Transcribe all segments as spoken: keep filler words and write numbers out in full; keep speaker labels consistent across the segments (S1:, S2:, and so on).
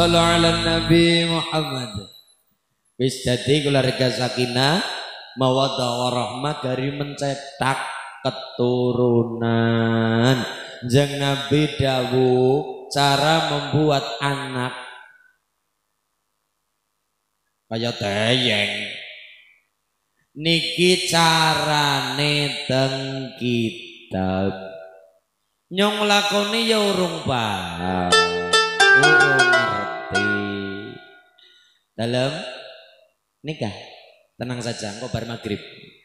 S1: shollu ala Nabi Muhammad. Wis dadi keluarga sakinah mawaddah warahmah dari mencetak keturunan. Jeng Nabi dawuh cara membuat anak kaya teyeng niki carane teng kitab nyong lakoni ya urung paham urung ngerti dalam nikah tenang saja engko bar maghrib.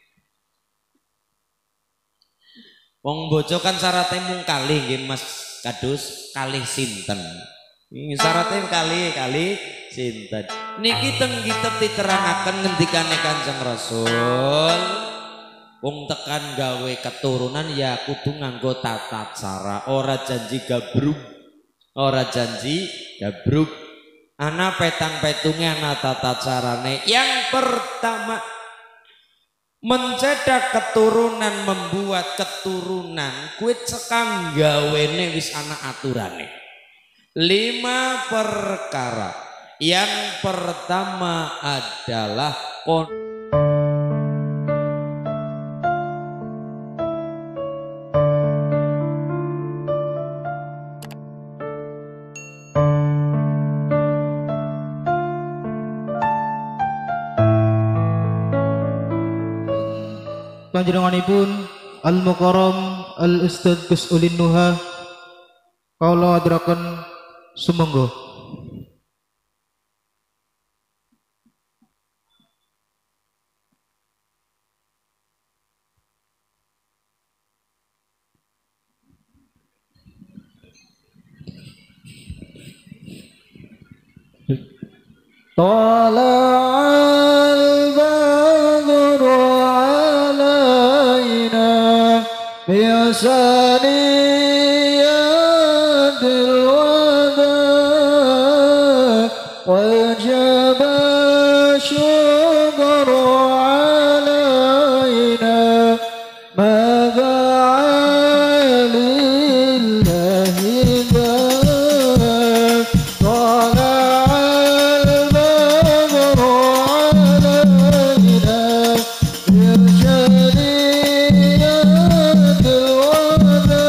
S1: Wong bojo kan syaratnya mung kalih nggih Mas Kadus, kalih sinten. Ini syaratnya kali kali sinten. Niki teng kitab diterangaken ngendikane Kanjeng Rasul. Wong tekan gawe keturunan ya kudu nganggo tata cara, ora janji gabruk. Ora janji gabruk. Ana petang-petungnya ana tata carane. Yang pertama mencetak keturunan, membuat keturunan kuit sekang gawene wis ana aturane. Lima perkara. Yang pertama adalah kon
S2: panjenenganipun Al-Mukarram Al-Ustadz Gus Ulin Nuha kawula aturaken sumangga. Tala'al badru alaina bi'asaniyatil wada wajaba syukru alaina madha alillahi dhak tala'al badru alaina bi'asaniyatil wada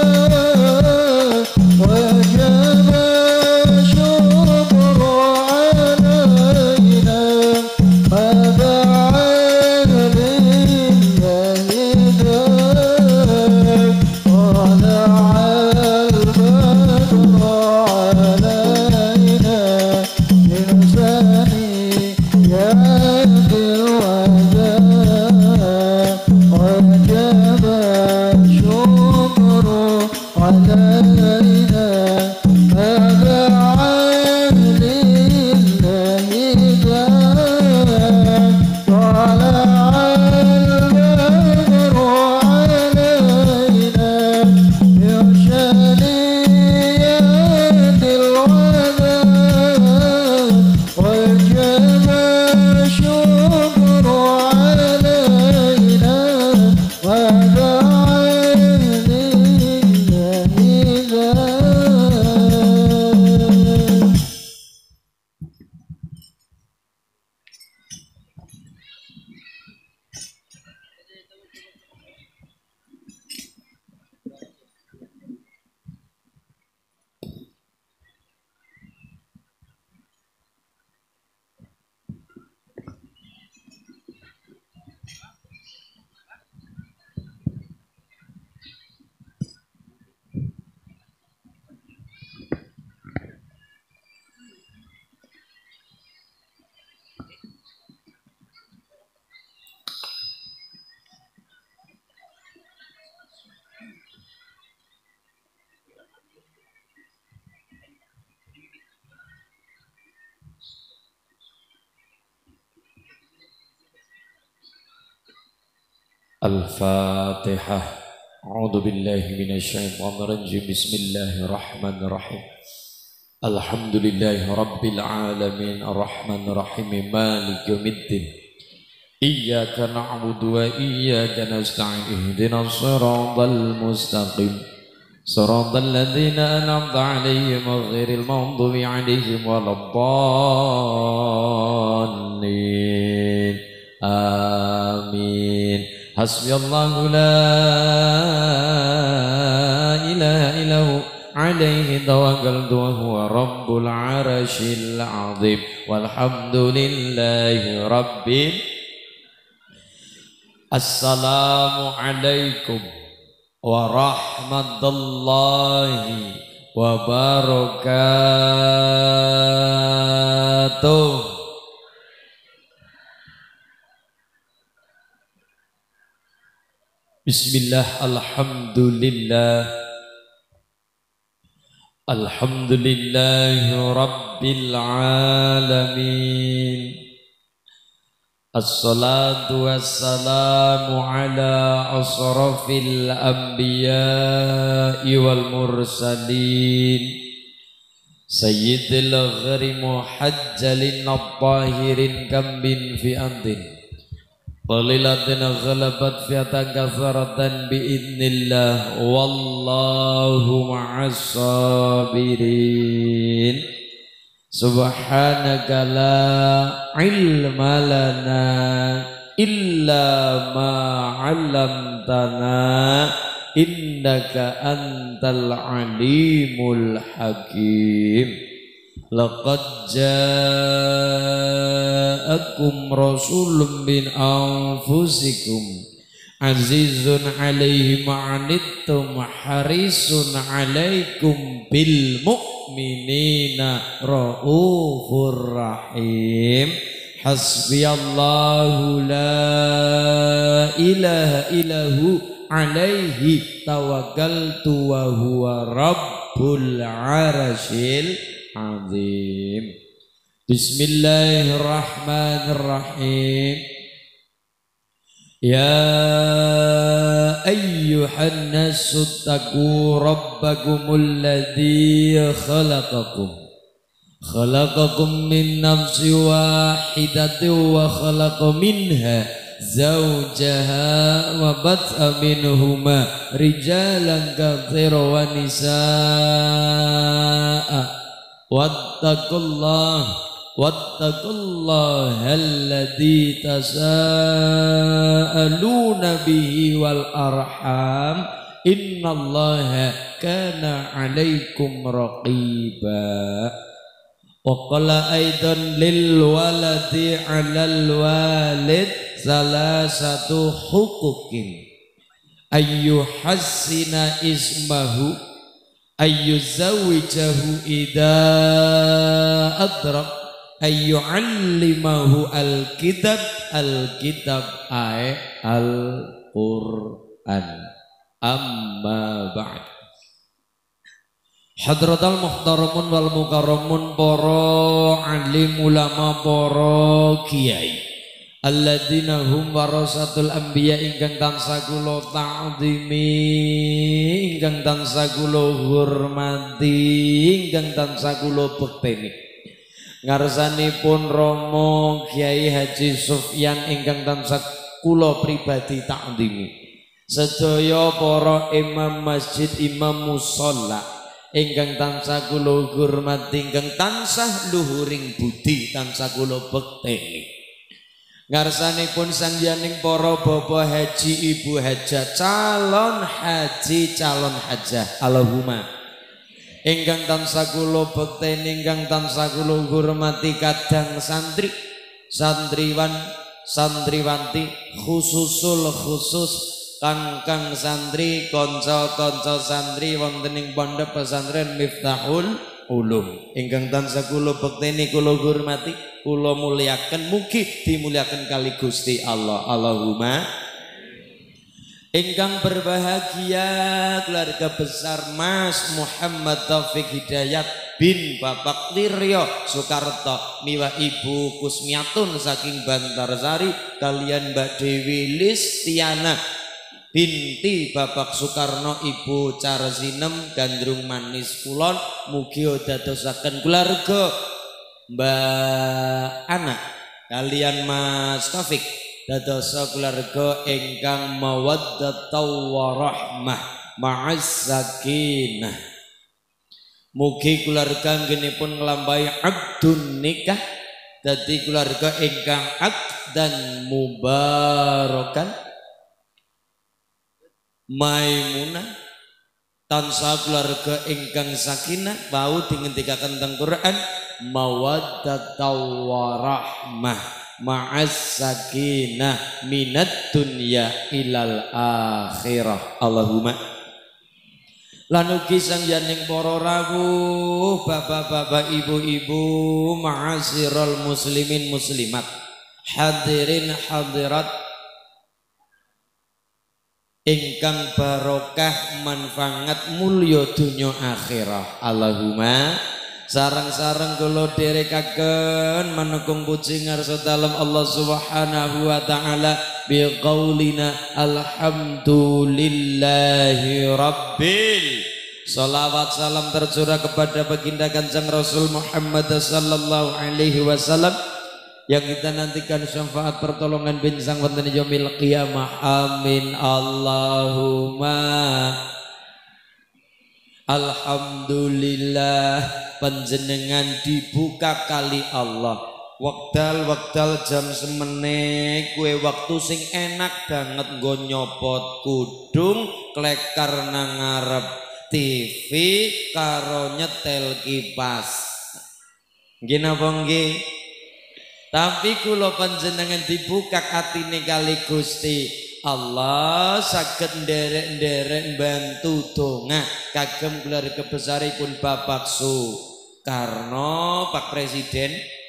S2: wajaba syukru alaina madha alillahi dhak tala'al badru alaina bi'asaniyatil wada wajaba syukru alaina madha alillahi dhak tala'al badru alaina bi'asaniyatil wada wajaba syukru alaina madha alillahi dhak.
S1: Al-Fatihah. A'udzu billahi minasyaitonir rajim. Bismillahirrahmanirrahim. Alhamdulillahi rabbil alamin arrahmanir rahim maliki yaumiddin. Iyyaka na'budu wa iyyaka nasta'in ihdinas siratal mustaqim صراط الذين أنعمت عليهم غير المغضوب عليهم ولا الضالين آمين حسبي الله لا إله إلا هو عليه توكلت وهو رب العرش العظيم والحمد لله رب السلام عليكم warahmatullahi wabarakatuh. Bismillah, alhamdulillah, alhamdulillahi rabbil alamin. Assalatu wassalamu ala asrafil anbiya'i wal mursalin Sayyidil ghari muhajjalin abbahirin kambin fi'antin Qalilatin ghalabat fi'atan kasaratan bi'idnillah Wallahu ma'as sabirin Subhanaka la ilma lana illa ma 'allamtana innaka antal alimul hakim. Laqad ja'akum rasulun min anfusikum azizun 'alaihi ma'anittum harisun 'alaikum bil mu'minina raufur rahim. Hasbiyallahu la ilaha illahu alaihi tawakkaltu wa huwa rabbul arsyil azim. Bismillahirrahmanirrahim. Ya ayyuhan nasu taqu rabbakumul ladzi khalaqakum khalaqakum min nafsin wahidatin wa khalaqa minha zawjaha wa bat'a minhuma rijalan katsiran wa nisaa wattaqullaha wattaqullaha alladzi tasaaluna bihi wal arham innallaha kana 'alaikum raqiba. Wa qala aidan lil waladi 'alal walid salasatu huquqin ayyuhassina ismahu ayyuzawwijahu idza adrak ayyu'allimahu al-kitab al-kitab ay al-Qur'an. Amma ba'd. Hadratal muhtaramun wal mukarramun, para alim ulama, para kiai, alladzina hum warasatul anbiya ingkang tansah kula ta'zimi, ingkang tansah kula hormati, ingkang tansah kula bekteni. Ngarsanipun Romo Kiai Haji Sufyan ingkang tansah kula pribadi takdimi. Sedaya para imam masjid, imam musholla ingkang tansah kula hormati, ingkang tansah luhuring budi tansah kula bekteni. Ngarsanipun sangyaning para bapak haji, ibu hajah, calon haji, calon hajah, Allahumma ingkang tansah kula bekteni, ingkang tansah kula hormati, kadang santri, santriwan, santriwanti, khususul khusus kangkang santri, kanca-kanca santri wonten ing pondok pesantren Miftahul Ulum ingkang tansah kula bekteni, kula hormati, kula muliaken, mugi dimuliaken kali Gusti Allah. Allahumma. Ingkang berbahagia keluarga besar Mas Muhammad Taufik Hidayat bin Bapak Wiryo Soekarto miwah Ibu Kusmiatun saking Bantarsari kalian Mbak Dewi Listiana binti Bapak Soekarno, Ibu Carsinem Gandrung Manis Kulon, mugi dadosaken keluarga Mbak Ana kalian Mas Taufik dadosa keluarga ingkang mawaddatau warahmah ma'as sakinah. Mugi keluarga ngenipun nglampahi akdun nikah dadi keluarga ingkang akdan mubarakan maimunah tansah keluarga ingkang sakinah bau dingendikaken teng Quran mawaddataw warahmah ma'as sakinah minad dunya ilal akhirah. Allahumma lanugi sang yaning para rawuh bapak-bapak ibu-ibu ma'asyiral muslimin muslimat hadirin hadirat ingkang barokah manfaat mulya dunya akhirah. Allahumma sareng-sareng kula dherekaken manukung puji ngarsa dalem Allah Subhanahu wa taala bi qaulina alhamdulillahi rabbil. Salawat salam tercurah kepada baginda Kanjeng Rasul Muhammad sallallahu alaihi wasallam yang kita nantikan syafaat pertolongan binsang wonten yaumil qiyamah. Amin Allahumma. Alhamdulillah panjenengan dibuka kali Allah wekdal-wekdal jam semene kue waktu sing enak banget nggo nyopot kudung klekar nang ngarep T V karo nyetel kipas nggih napa nggih. Tapi kula panjenengan dibuka atine kali Gusti Allah saged nderek-nderek bantu donga kagem keluarga besaripun Bapak Soekarno Pak Presiden.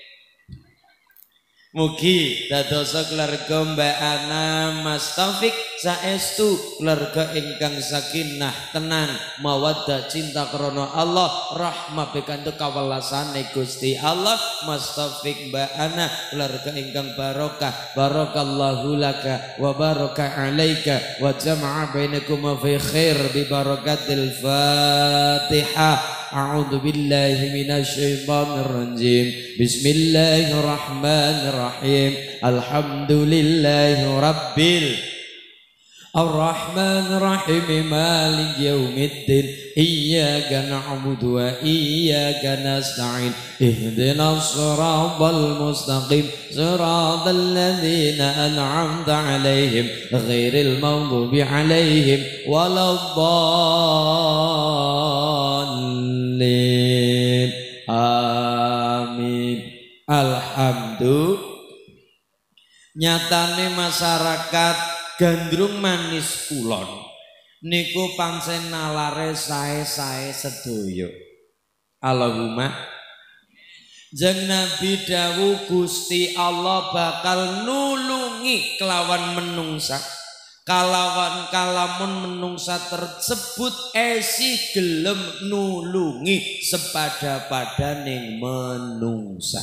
S1: Mugi dadosa keluarga Mbak Ana Mas Taufik saestu keluarga ingkang sakinah tenang mawaddah cinta krana Allah rahmah pikantuk kawelasane Gusti Allah. Mas Taufik Mbak Ana keluarga ingkang barokah barakallahu laka wa baraka alaika wa jama'a bainakum fi khair bi barakatil Fatihah. A'udzu billahi minasyaitonir rajim. Bismillahirrahmanirrahim. Alhamdulillahi rabbil Ar-Rahmanir Rahim Malik yaumiddin. Iyyaka na'budu wa iyyaka nasta'in. Ihdinas siratal mustaqim. Siratal ladzina an'amta 'alaihim ghairil maghdubi 'alaihim waladdallin. Amin. Alhamdulillah. Nyatane masyarakat Gandrung Manis Kulon niku pancen nalare sae-sae sedaya. Allahumma jeng Nabi dawuh Gusti Allah bakal nulungi kelawan menungsa kalawan kalamun menungsa tersebut esi gelem nulungi sepada-padaning menungsa.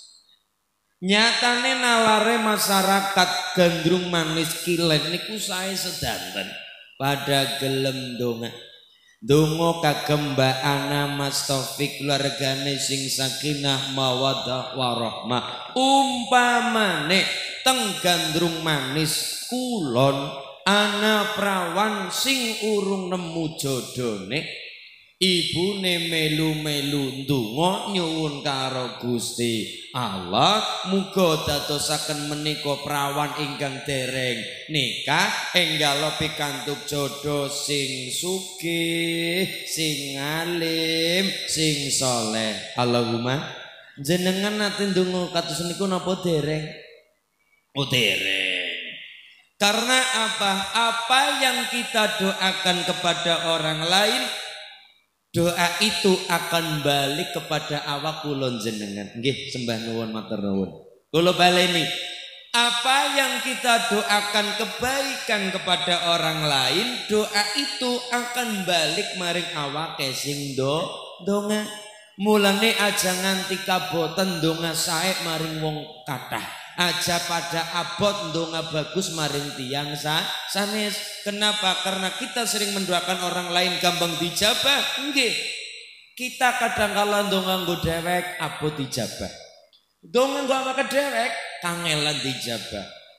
S1: Nyatane nalare masyarakat Gandrung Manis Kilen niku sae sedanten pada gelem donga donga kagem Mbak Ana Mas Taufik keluargane sing sakinah mawaddah warahmah. Umpamane teng Gandrung Manis Kulon ana prawan sing urung nemu jodone ibune melu-melu ndonga nyuwun karo Gusti Allah muga dadosaken menika prawan ingkang dereng nikah enggal pikantuk jodoh sing sugih, sing alim, sing saleh. Allahumma jenengan nate ndonga kados niku napa dereng? Oh dereng. Karena apa? Apa yang kita doakan kepada orang lain doa itu akan balik kepada awak kula jenengan. Nggih, sembah nuwun matur nuwun. Kula baleni. Apa yang kita doakan kebaikan kepada orang lain, doa itu akan balik maring awake sing do donga. Mulane aja nganti kaboten donga sae maring wong kathah. Aja pada abot ndonga bagus maring tiyang sa sanes. Kenapa? Karena kita sering mendoakan orang lain gampang dijabah. Nggih. Kita kadang kala ndonga nggo dhewek abot dijabah. Ndonga nggo awake dhewek kangelan dijabah.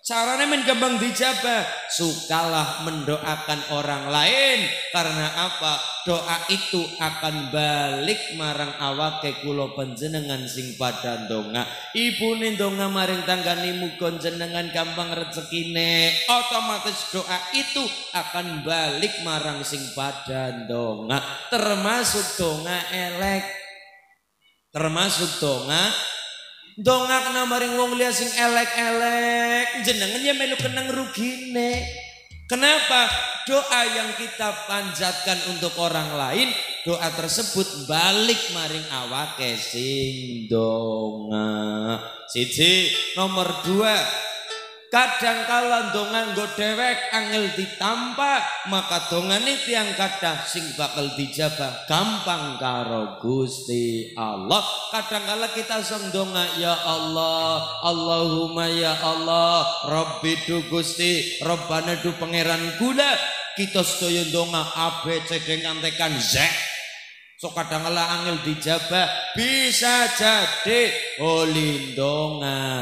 S1: Caranya men gampang dijabah. Sukalah mendoakan orang lain. Karena apa? Doa itu akan balik marang awake kula panjenengan sing padha ndonga. Ibune ndonga maring tanggane muga jenengan gampang rezekine. Otomatis doa itu akan balik marang sing padha ndonga. Termasuk donga elek. Termasuk donga dongakna maring wong liya sing elek-elek, jenengan ya melu kenang rugine. Kenapa? Doa yang kita panjatkan untuk orang lain, doa tersebut balik maring awake sing donga. Siji, nomor dua, kadang kala donga nggo dhewek angel ditampa, maka dongane tiyang kathah sing bakal dijabah gampang karo Gusti Allah. Kadang kala kita sing donga, ya Allah, Allahumma ya Allah, Rabbi du Gusti, Rabbana du pangeran kula. Kita sedaya donga A B C D ngantekan Z. So kadang kala angel dijabah, bisa jadi oli donga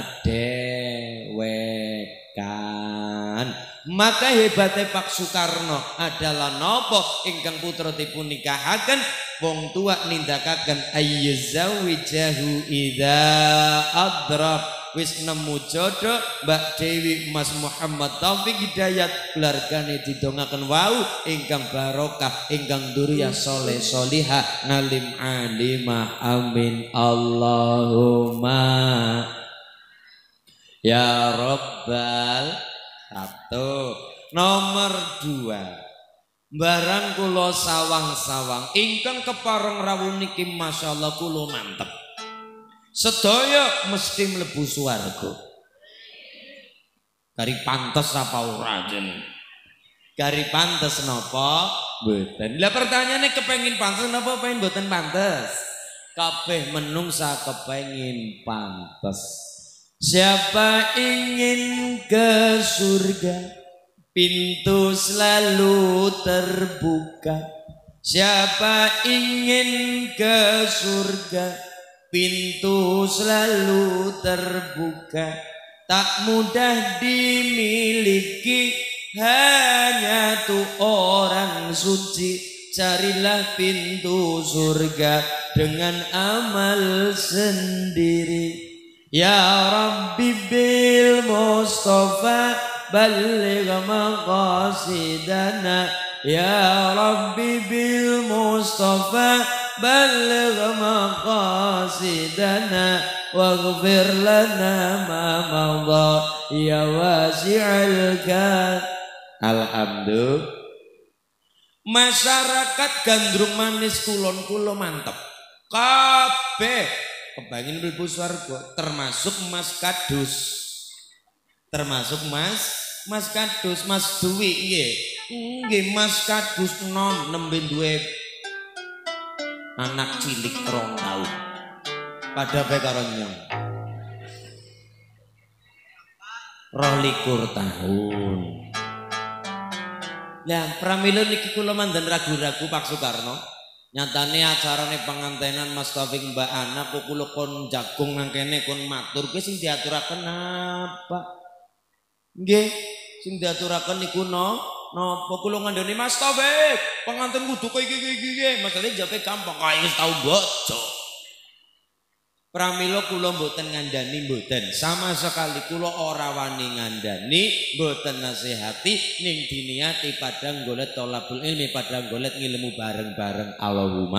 S1: dewekan. Maka hebatnya Pak Soekarno adalah nopo ingkang putra dipun nikahaken wong tua nindakaken ayyuzawijahu idza adrak. Wis nemu jodoh Mbak Dewi Mas Muhammad Taufik Hidayat keluargane didongaken wau ingkang barokah ingkang durya soleh solihah ngalim alimah amin Allahumma ya Rabbal. Satu. Nomor dua, barang kula sawang-sawang ingkang kepareng rawuh niki masyaallah kula mantep. Sedaya mesti mlebu swarga. Kari pantes apa ora jeneng? Kari pantes napa mboten? Lah pertanyaane kepengin pantes napa pengen mboten pantes? Kabeh menungsa kepengin pantes. Siapa ingin ke surga, pintu selalu terbuka. Siapa ingin ke surga, pintu selalu terbuka. Tak mudah dimiliki, hanya tuh orang suci. Carilah pintu surga dengan amal sendiri. Ya Rabbi bil Mustafa balligh maqasidana. Ya Rabbi bil Mustafa balligh maqasidana waghfir lana ma madha ya wasi'al kan. Alhamdulillah. Masyarakat Gandrung Manis Kulon kula mantep. Kabeh kepengin mlebu swarga termasuk Mas Kadus. Termasuk Mas Mas Kadus, Mas Duwi nggih. Nggih Mas Kadus nom nembe duwe anak cilik rong taun. Pada bae karo nyong. Rolikur tahun. Lah pramila niki kula mandan ragu-ragu Pak Soekarno. Nyatane acarane pengantenan Mas Taufik Mbak Ana kok kula kon jagung nang kene kon matur kuwi sing diaturaken apa? Nggih, sing diaturaken niku no napa kula ngandani Mas Taufik, pengantin kudu kok iki iki iki. Masale jape gampang kae wis tau bojo. Pramila kula mboten ngandani mboten, sama sekali kula ora wani ngandani, mboten nasihati ning diniati padang golek tolabul ilmi, padang golek ngilmu bareng-bareng. Allahumma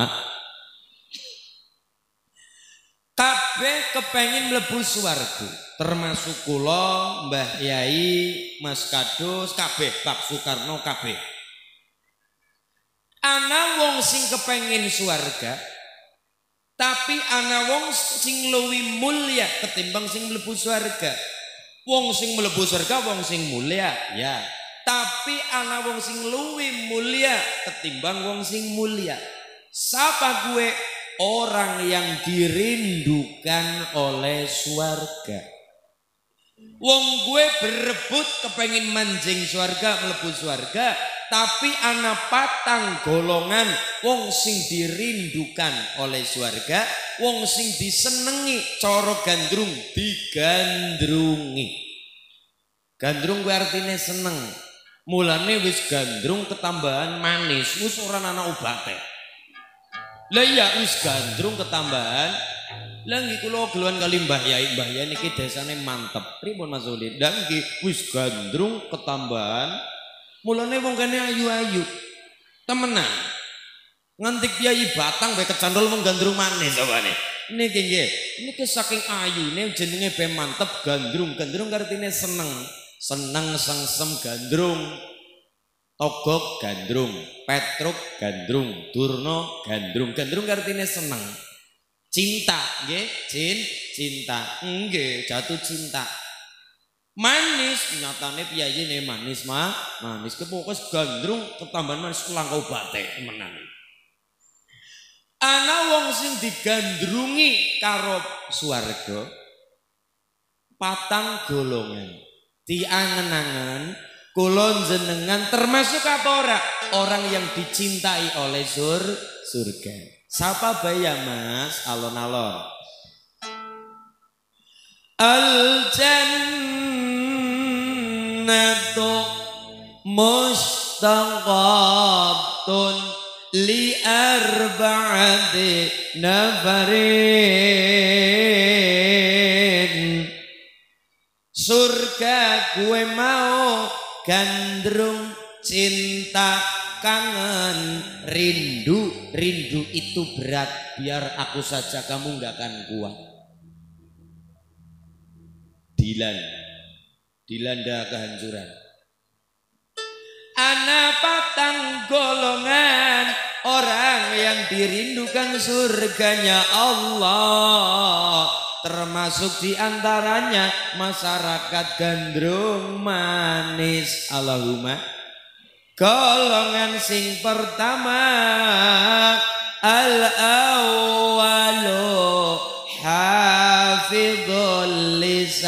S1: kabeh kepengin mlebu swarga, termasuk kula, Mbah Yai, Mas Kadus, kabeh Pak Soekarno kabeh. Ana wong sing kepengin swarga, tapi ana wong sing luwih mulya ketimbang sing mlebu swarga. Wong sing mlebu surga wong sing mulya, ya. Tapi ana wong sing luwih mulya ketimbang wong sing mulya. Sapa gue? Orang yang dirindukan oleh swarga. Wong gue berebut kepengin manjing swarga, mlebu swarga, tapi ana patang golongan wong sing dirindukan oleh swarga, wong sing disenengi cara gandrung digandrungi. Gandrung kuwi artine seneng. Mulane wis gandrung ketambahan manis, wis ora ana obate. Lah iya wis gandrung ketambahan. Lah nggih kula geluan kali Mbah Yai, Mbah Yai niki desane mantep. Pripun Mas Ulin? Lah nggih wis gandrung ketambahan. Mulane wong kene ayu-ayu. Temenan. Nganti Kyai Batang bae kecandol mung gandrung manis apane. Niki nggih, niki saking ayune jenenge be mantep gandrung. Gandrung artine seneng. Seneng sengsem gandrung. Togok gandrung, Petruk gandrung, Durna gandrung. Gandrung artine seneng. Cinta nggih, cin, cinta. Nggih, jatuh cinta. Manis nyatane piyayine manis mah, manis kepokes gandrung ketambahan manis langka obate menan. Ana wong sing digandrungi karo swarga patang golongan. Diangen-angen kula jenengan termasuk apa ora? Orang yang dicintai oleh sur surga. Sapa bae ya Mas? Alon-alon. Al-jannatu mustaqatun li arba'ati nafarin. Surga gue mau gandrung cinta kangen rindu. Rindu itu berat, biar aku saja kamu gak akan kuat. Dilan dilanda kehancuran. Ana patang golongan orang yang dirindukan surganya Allah, termasuk diantaranya masyarakat gandrung manis. Allahumma. Golongan sing pertama al-awwalu hafidhul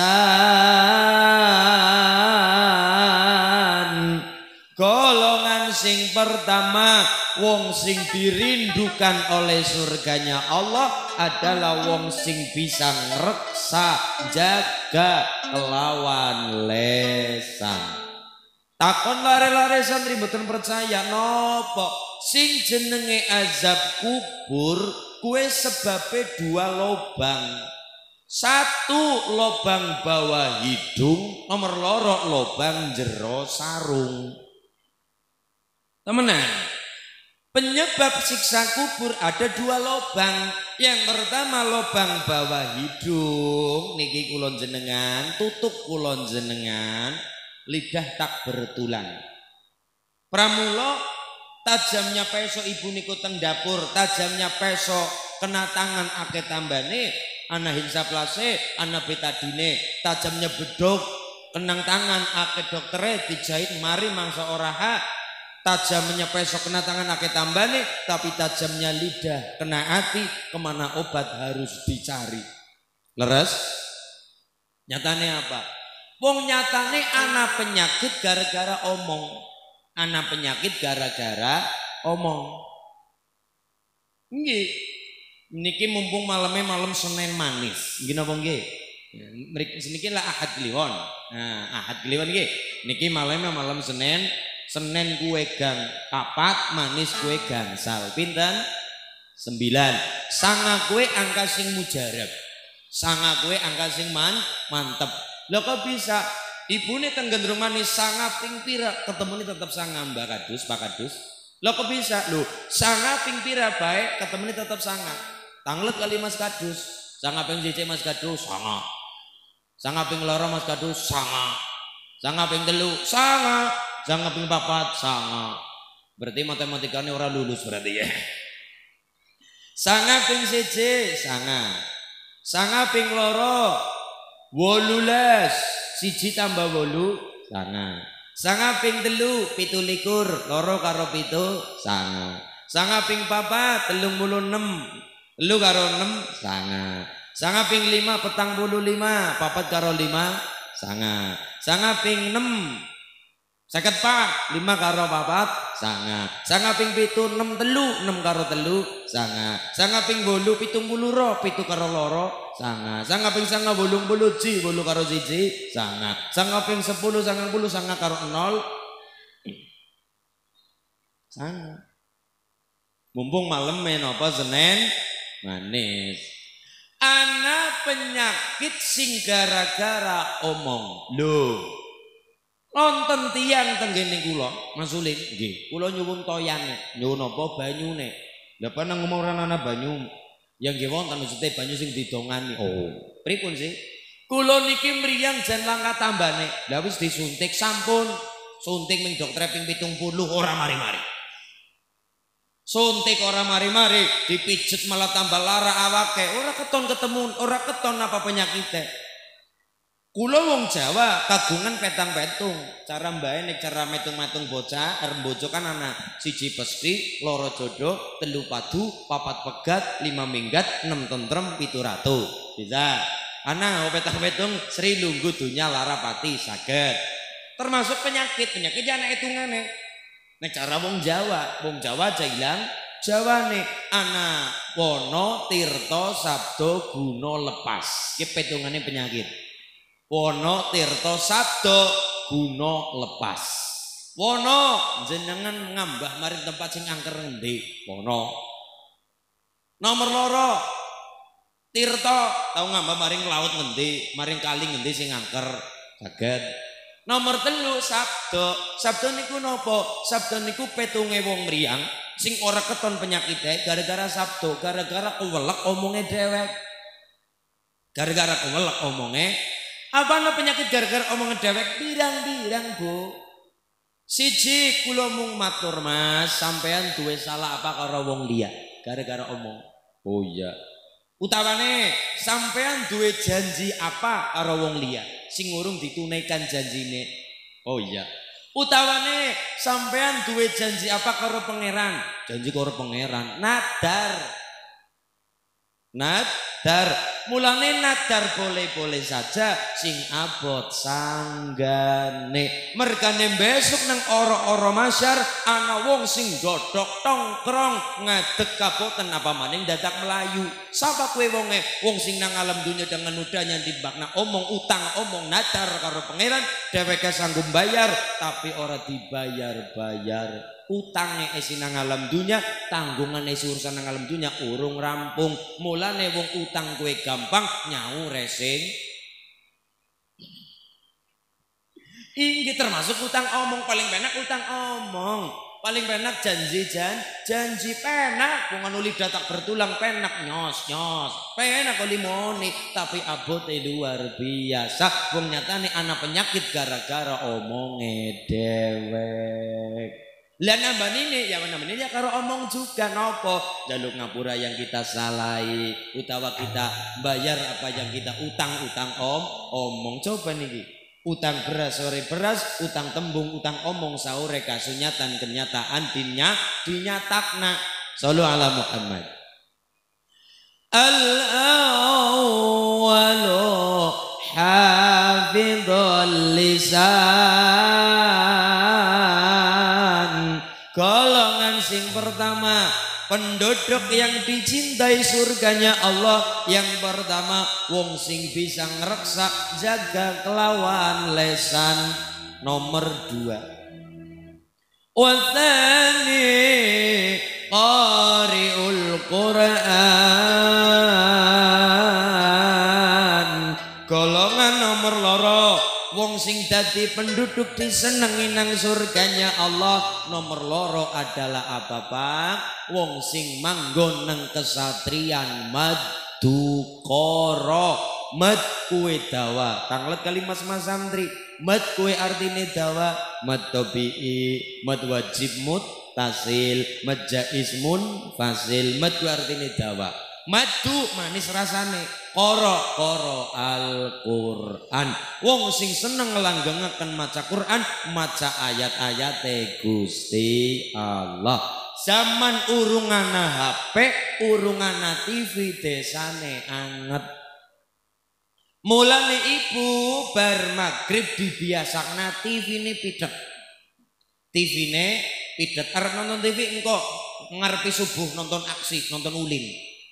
S1: lisan. Golongan sing pertama wong sing dirindukan oleh surganya Allah adalah wong sing bisa ngreksa jaga kelawan lesan. Takon lare-lare santri mboten percaya nopo sing jenenge azab kubur kue sebabe dua lobang. Satu lobang bawah hidung, nomor loro lobang jero sarung. Temenan. Penyebab siksa kubur ada dua lobang. Yang pertama lobang bawah hidung, niki kulon jenengan, tutup kulon jenengan, lidah tak bertulang. Pramula tajamnya peso ibu niku teng dapur, tajamnya peso kena tangan akeh tambane, ana hinsaplase, ana betadine, tajamnya bedog kenang tangan akeh doktere dijahit mari mangsa ora hak. Tajamnya peso kena tangan akeh tambane, tapi tajamnya lidah kena hati, kemana obat harus dicari. Leres? Nyatane apa? Wong nyatane ana penyakit gara-gara omong. Ana penyakit gara-gara omong. Nggih. Niki mumpung malamnya malam Senin manis. Nggih napa nggih? Mriki niki lah Ahad Kliwon. Nah, Ahad Kliwon nggih. Niki malamnya malam Senin. Senin kue gang papat, manis kue gangsal. Pinten? Sembilan. Sanga kue angka sing mujarab. Sanga kue angka sing man mantep. Lah kok bisa? Ibune teng gendrung manis sanga ping pira ketemu tetep sanga Mbak Kadus, Pak Kadus. Lah kok bisa? Lho, sanga ping pira bae ketemu tetep sanga. Tanglet kali Mas Kadus. Sanga ping siji Mas Kadus sanga. Sanga ping loro Mas Kadus sanga. Sanga ping telu sanga. Sanga ping papat sanga. Berarti matematikane ora lulus berarti ya. Sanga ping siji sanga. Sanga ping loro wolulas, siji tambah wolu sanga. Sanga ping telu pitu likur, loro karo pitu sanga. Sanga ping papat telung puluh enam, telu karo enam sanga. Sanga ping lima petang puluh lima, papat karo lima sanga. Sanga ping enam seket pak, lima karo papat sanga. Sanga ping pitu enam telu, enam karo telu, sanga. Sanga ping bolu pitung puluh ro, pitu karo loro, sanga. Sanga ping sanga bolong bolu ji, bolu karo siji, sanga. Sanga ping sepuluh, sanga puluh, sanga karo nol, sanga. Mumpung malam menapa Senin manis. Ana penyakit sing gara-gara omong. Lho. Nonton tiang tenggene kula, Mas Ulin, nggih. Kula nyuwun toyane, nyuwun apa banyune. Lah panang ngomong ora ana banyu. Ya nggih wonten maksudnya banyu sing didongani. Oh, pripun sih? Kula niki mriyang jan langkah tambane. Lah wis disuntik sampun. Suntik ming dokter ping pitung puluh ora mari-mari. Suntik ora mari-mari, dipijet malah tambah lara awake, ora keton ketemu, ora keton apa penyakitnya. Kula wong Jawa kagungan petang-petung, cara mbae nek cara metung-metung bocah, arep bojo kan ana siji pesti, loro jodoh, telu padu, papat pegat, lima minggat, enam tentrem, pitu ratu. Bisa. Ana petang-petung Sri Lunggu dunya lara pati saged. Termasuk penyakit, penyakit ana hitungane. Nek cara wong Jawa, wong Jawa aja ilang Jawane ana wono tirta sabda guna lepas. Iki petungane penyakit. Wono tirta sabda guna lepas. Wono jenengan ngambah maring tempat sing angker ngendi? Wono. Nomor loro tirta tau ngambah maring laut ngendi? Maring kali ngendi sing angker? Saged. Nomor telu sabda. Sabda niku napa? Sabda niku petunge wong mriyang sing ora keton penyakite gara-gara sabda, gara-gara kewelek omonge dhewek. Gara-gara kewelek omonge. Apa ana penyakit gara-gara omonge dhewek? Birang-birang, Bu. Siji kula mung matur Mas, sampean duwe salah apa karo wong liya gara-gara omong. Oh iya. Utawane sampean duwe janji apa karo wong liya sing urung ditunaikan janjine. Oh iya. Utawane sampean duwe janji apa karo pangeran? Janji karo pangeran nadar. Nadar. Mulane nadar boleh-boleh saja, sing abot sanggane. Mergane besok nang ora-ora masyar ana wong sing dodok tongkrong ngadeg kaboten apa maning dadak melayu. Sapa kowe wonge? Wong sing nang alam dunya dengan mudahnya timbakna omong utang, omong nadar karo pangeran, dheweke sanggup bayar tapi ora dibayar-bayar. Utange esi nang alam dunya, tanggungan esi urusan nang alam dunya urung rampung. Mulane wong utang kowe gampang nyau resing. Ini termasuk utang omong, paling penak utang omong. Paling penak janji jan, janji penak. Wong anu lidah tak bertulang penak nyos nyos. Penak kok limoni, tapi abote luar biasa. Wong nyatane ana penyakit gara-gara omonge dewek. Lah nambah ini ya nambah ini ya karo omong juga nopo jaluk ngapura yang kita salahi utawa kita bayar apa yang kita utang-utang om omong. Coba niki utang beras sore beras, utang tembung, utang omong sahore kasunyatan kenyataan dinya dinyatakna. Sallu ala Muhammad. Al-awwalu hafidhul lisan. Golongan sing pertama, penduduk yang dicintai surganya Allah. Yang pertama, wong sing bisa ngereksa jaga kelawan lesan. Nomor dua, wathani qari'ul Qur'an. Golongan nomor loro, wong sing dadi penduduk disenengi nang surganya Allah. Nomor loro adalah apa Pak? Wong sing manggon nang kesatrian madukara. Mad kuwe dawa. Tanglet kali mas-mas santri. Mad kuwe artine dawa. Mad tabi'i, mad wajib muttasil, mad jaiz munfasil. Mad kuwe artine dawa. Madu manis rasane, koro koro Al-Qur'an. Wong sing seneng ngelanggengaken maca Qur'an, maca ayat-ayate Gusti Allah. Zaman urung ana H P, urung ana T V, desane anget. Mulane ibu bar magrib dibiasakna T V ne pidhek. T V ne pidet. Arep nonton T V engko ngarepi subuh nonton aksi, nonton Ulin.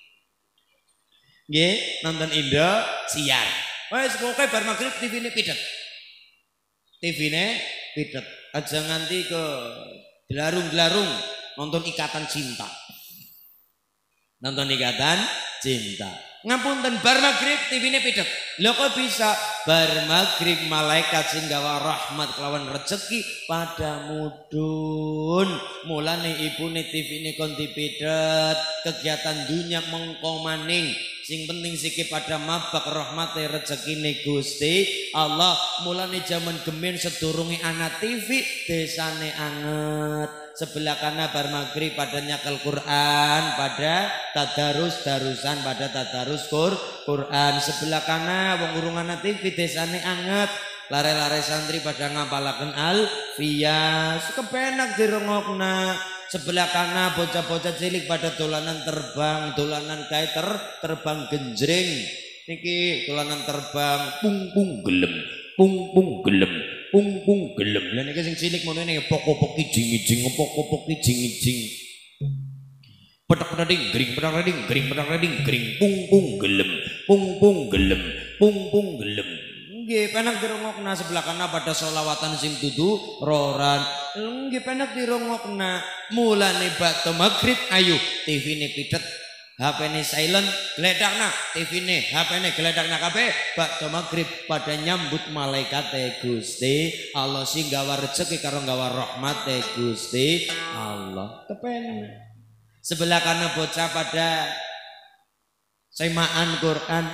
S1: Nggih, nonton Indosiar. Wes pokoke bar magrib T V-ne pidet. T V-ne pidet. Aja nganti ke gelarung-gelarung nonton Ikatan Cinta. Nonton Ikatan Cinta. Ngapunten bar magrib T V-ne pidet. Lho kok bisa bar magrib malaikat sing gawa rahmat kelawan rezeki pada mudun. Mulane ibune T V-ne kon dipidet, kegiatan dunia mengko maning. Sing penting siki pada mabak rahmate rezekine Gusti Allah. Mulane jaman gemen sedurunge ana T V desane anget. Sebelah kanan bar maghrib pada nyakel Quran, pada tadarus darusan, pada tadarus Qur Quran. Sebelah kanan wong urung ana T V desane anget. Lare-lare santri pada ngapalaken alfiyah. Kepenak dirungokna. Sebelah kanan bocah-bocah cilik pada dolanan terbang, dolanan kae ter terbang genjreng. Niki dolanan terbang pung pung gelem, pung pung gelem, pung pung gelem. Lah niki sing cilik ngono niki pok-pok ijing-ijing, pok-pok ijing-ijing. Pedak-pedak gring, pedak reding, gring, pedak reding, gring, pung pung gelem, pung pung gelem, pung pung gelem. Nggih penak dirungokna sebelah kanan pada sholawatan sing dudu roran. Nggih penak dirungokna. Mulane bakto maghrib ayo T V-ne pidet, H P-ne silent, gledakna T V-ne, H P-ne gledakna kabeh. Bakto maghrib pada nyambut malaikate Gusti Allah sing gawa rezeki karo gawa rahmate Gusti Allah. Kepenak. Sebelah kanan bocah pada semaan Quran.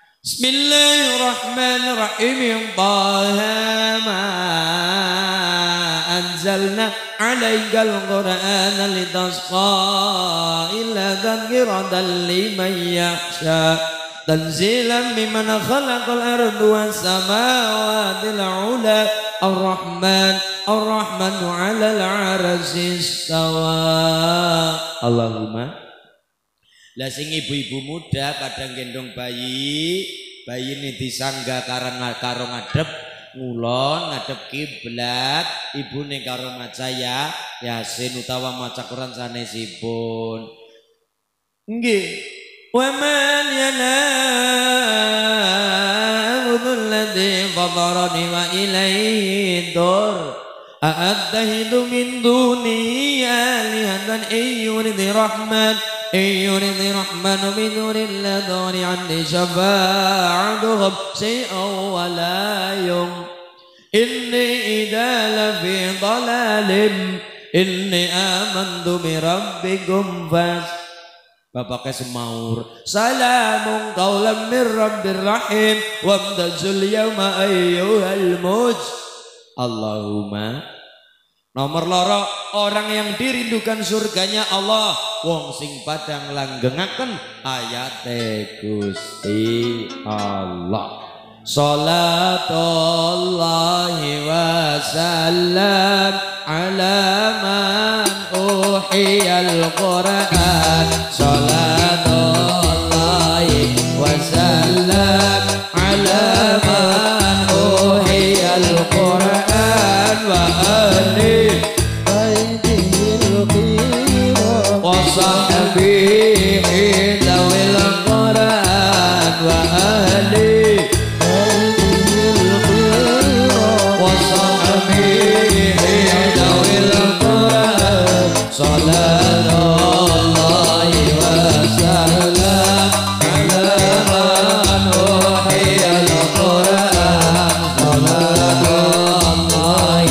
S1: Bismillahirrahmanirrahim. Taha ma anzalna alaikal qur'ana litasqa illa dzakiratan liman yakhsha tanzilan mimman khalaqal arda was samawati al-ula ar-rahman ar-rahmanu 'alal 'arsy istawa. Allahumma. Lah sing ibu-ibu muda pada gendong bayi, bayi ini disangga karo karo ngadep ngulon, ngadep kiblat, ibune karo maca ya Yasin utawa maca Quran sanesipun. Nggih. Wa man yanamul ladzi fadarani wa ilaihi dur. A'addahidu min duni alihatan ayyuridi rahman يريد الرحمن بنور الذين عني شفاعتهم شيئا ولا يوم إني إذا لفي ضلال إني آمنت بربكم فاس Bapaknya semaur salamun qaulan min rabbir rahim wamtazul yawma ayyuhal muj. Allahumma. Nomor loro orang yang dirindukan surganya Allah wong sing padang langgengaken ayate Gusti Allah. Salatullahi wa salam ala man uhiyal Qur'an. Salatullahi wa salam ala man uhiyal Qur'an wa ali وصحبه ذوي القرآن وأهله وصحبه ذوي القرآن صلاة الله وسلام على من أوحي القرآن صلاة الله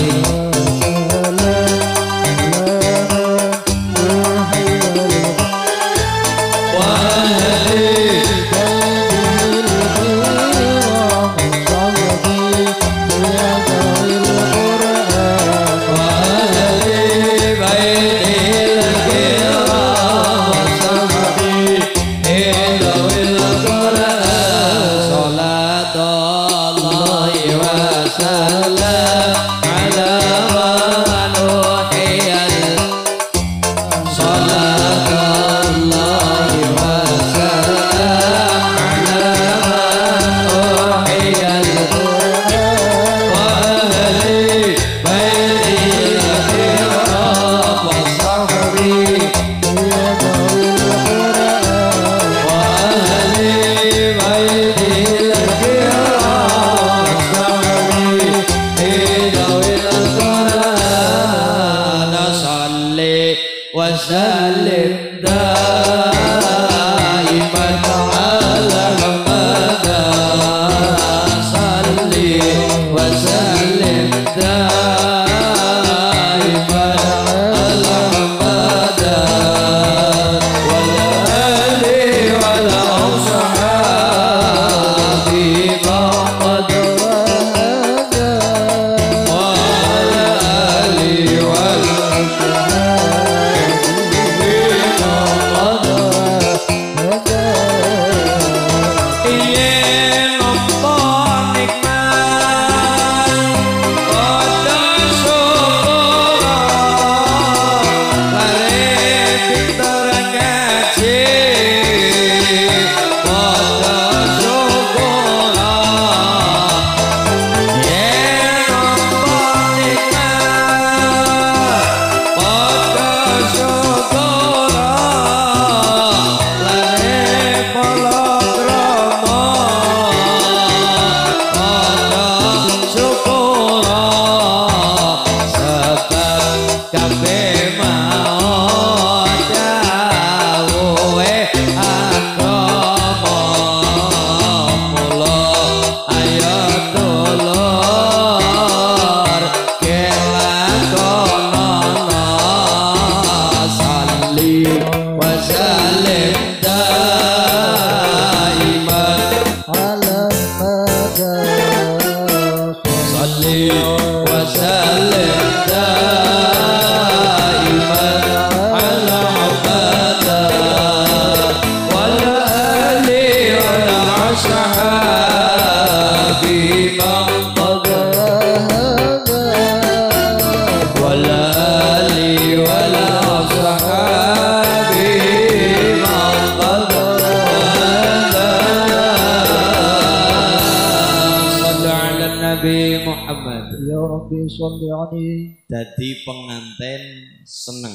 S1: Muhammad.
S2: Ya Rabbi sholli alaihi.
S1: Jadi pengantin seneng,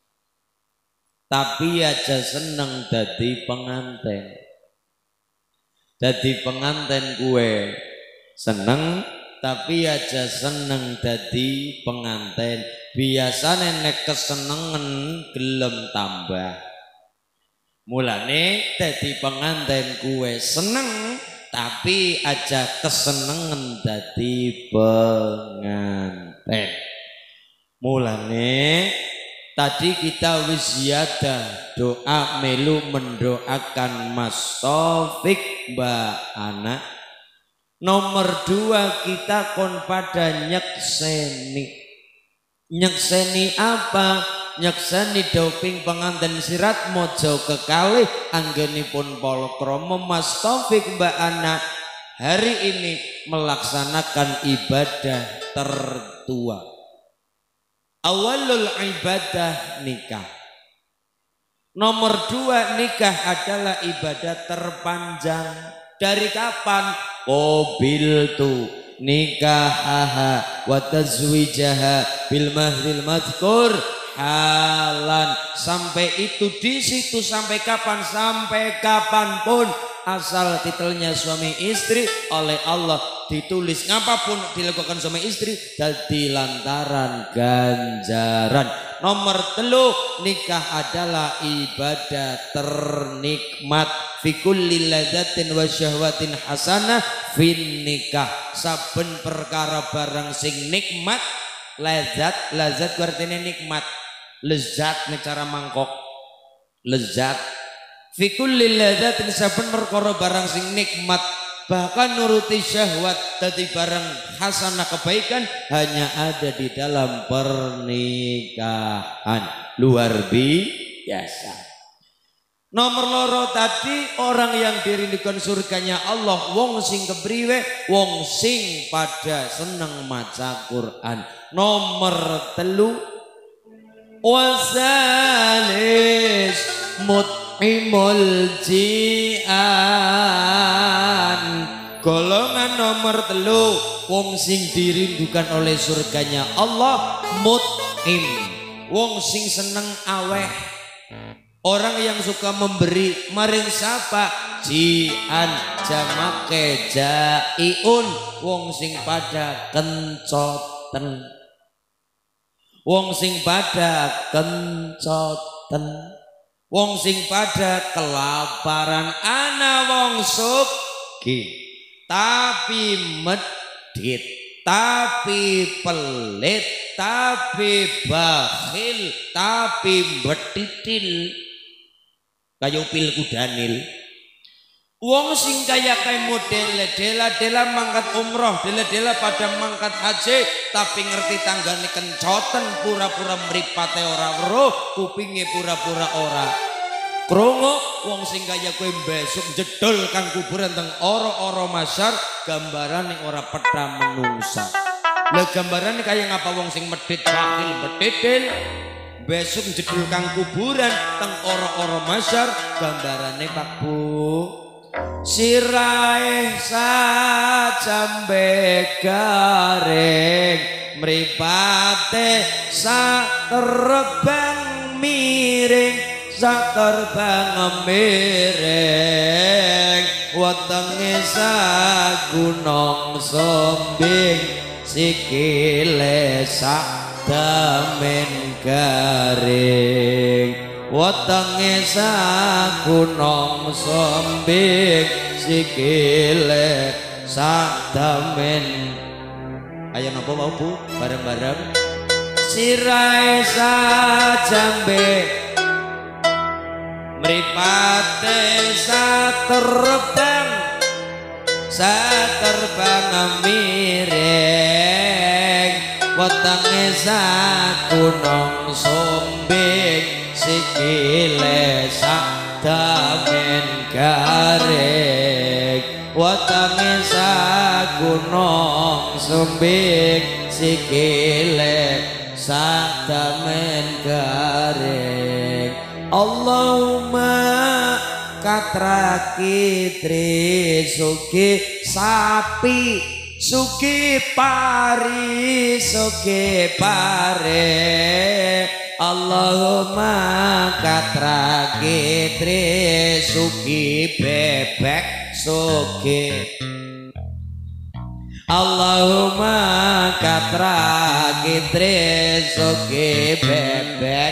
S1: tapi aja seneng jadi pengantin. Jadi pengantin kue seneng, tapi aja seneng jadi pengantin. Biasane nek kesenengan gelem tambah. Mulane dadi pengantin kue seneng, tapi aja kesenengan dadi pengantin. Mulane tadi kita wis ziyadah doa melu mendoakan Mas Taufik Mbak Ana. Nomor dua kita kon pada nyekseni. Nyekseni apa? Nyekseni doping pengantin sirat mojo kekalih anggenipun palakrama Mas Taufik Mbak Ana hari ini melaksanakan ibadah tertua. Awalul ibadah nikah. Nomor dua nikah adalah ibadah terpanjang. Dari kapan? Qabiltu nikahaha wa tazwijaha bil mahril madhkur halan. Sampai itu di situ sampai kapan? Sampai kapanpun, asal titelnya suami istri oleh Allah ditulis ngapapun dilakukan suami istri jadi lantaran ganjaran. Nomor telu nikah adalah ibadah ternikmat. Fi kulli ladzatin wa syahwatin hasanah fin nikah. Saben perkara barang sing nikmat, lazat, lazat artinya nikmat, lezat nek cara mangkok, lezat. Fi kulli ladzatin saben perkara barang sing nikmat, bahkan nuruti syahwat dadi barang hasanah kebaikan hanya ada di dalam pernikahan. Luar biasa. Nomor loro tadi orang yang dirindukan surganya Allah wong sing kepriwe? Wong sing pada seneng maca Quran. Nomor telu wasalis mut'imul jian. Golongan nomor telu wong sing dirindukan oleh surganya Allah mut'im, wong sing seneng aweh. Orang yang suka memberi maring sapa? Jian jamake jaiun, wong sing pada kencoten. Wong sing pada kencoten. Wong sing pada kelaparan. Ana wong sugih tapi medit, tapi pelit, tapi bakhil, tapi betitil. Kayu pil kudanil. Wong sing kaya kaya model dela-dela mangkat umroh, dela-dela pada mangkat haji, tapi ngerti tanggane kencoten, pura-pura mripate ora weruh, kupinge pura-pura ora krungu. Wong sing kaya kowe besok jedol kang kuburan teng ora-ora masyar, gambarane ora peta menungsa. Lah gambarane kaya ngapa wong sing medhit bakil betitil, besok jedul kang kuburan teng ora-ora masyar, gambarane Pak Bu. Sirahe sajambe garing, mripate saterbang miring, saterbang miring, wetenge sagunong sombing, sikile sakdamen garing, wetenge sagunong sombing, sikile sakdamen. Ayo napa mau Bu bareng-bareng. Sirahe sajambe, mripate saterbang, saterbang miring, wetenge sagunong sombing, sikile sakdamen garing, wetenge sagunong sombing, sikile sakdamen garing. Allahumma katraki trisuki sapi suki pari suki pare Allahumma katra kitri suki bebek suki Allahumma katra kitri suki bebek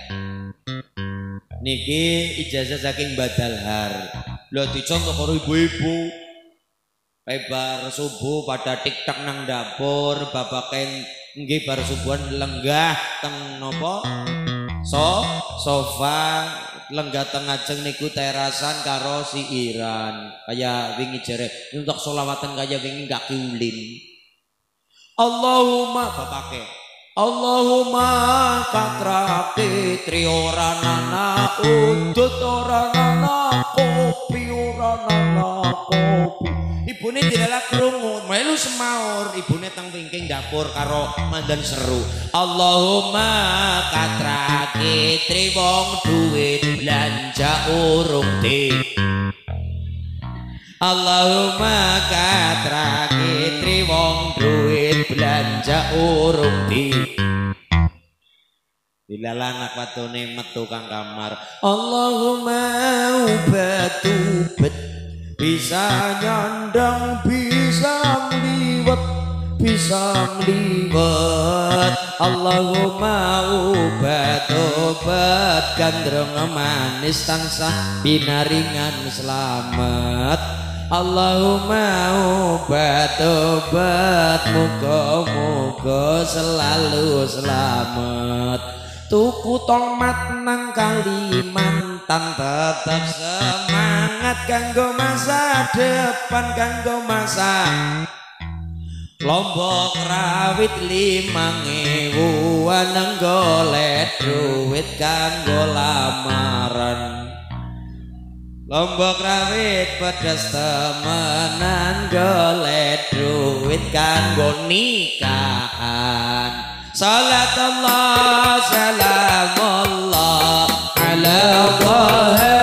S1: niki ijazah saking Badalhar lho dicontoh karo ibu-ibu bar subuh pada tiktok nang dapur babaken nggih bar subuhan lenggah teng nopo so sofa lenggah teng ngajeng niku terasan karo siiran kaya wingi jere untuk sholawatan kaya wingi gak kiulin Allahumma bapake Allahumma katra fitri ora nana udut ora nana kopi ora nana kopi ibune dilala krungu melu semaur ibune teng wingking dapur karo mandan seru Allahumma katra kitri wong duit belanja urung di Allahumma katra kitri wong duit belanja urung di dilala anak watone metu kang kamar Allahumma ubat-ubat bisa nyandang bisa mliwet bisa mliwet Allahumma obat-obat gandrung manis tansah pinaringan selamat Allahumma obat-obat muga-muga selalu selamat tuku tomat nang Kalimantan tetap semangat kanggo masa depan kanggo masa Lombok rawit limang ewu nang golek duit kanggo lamaran Lombok rawit pedas temenan golek duit kanggo nikahan Salatullah salamullah ala Taha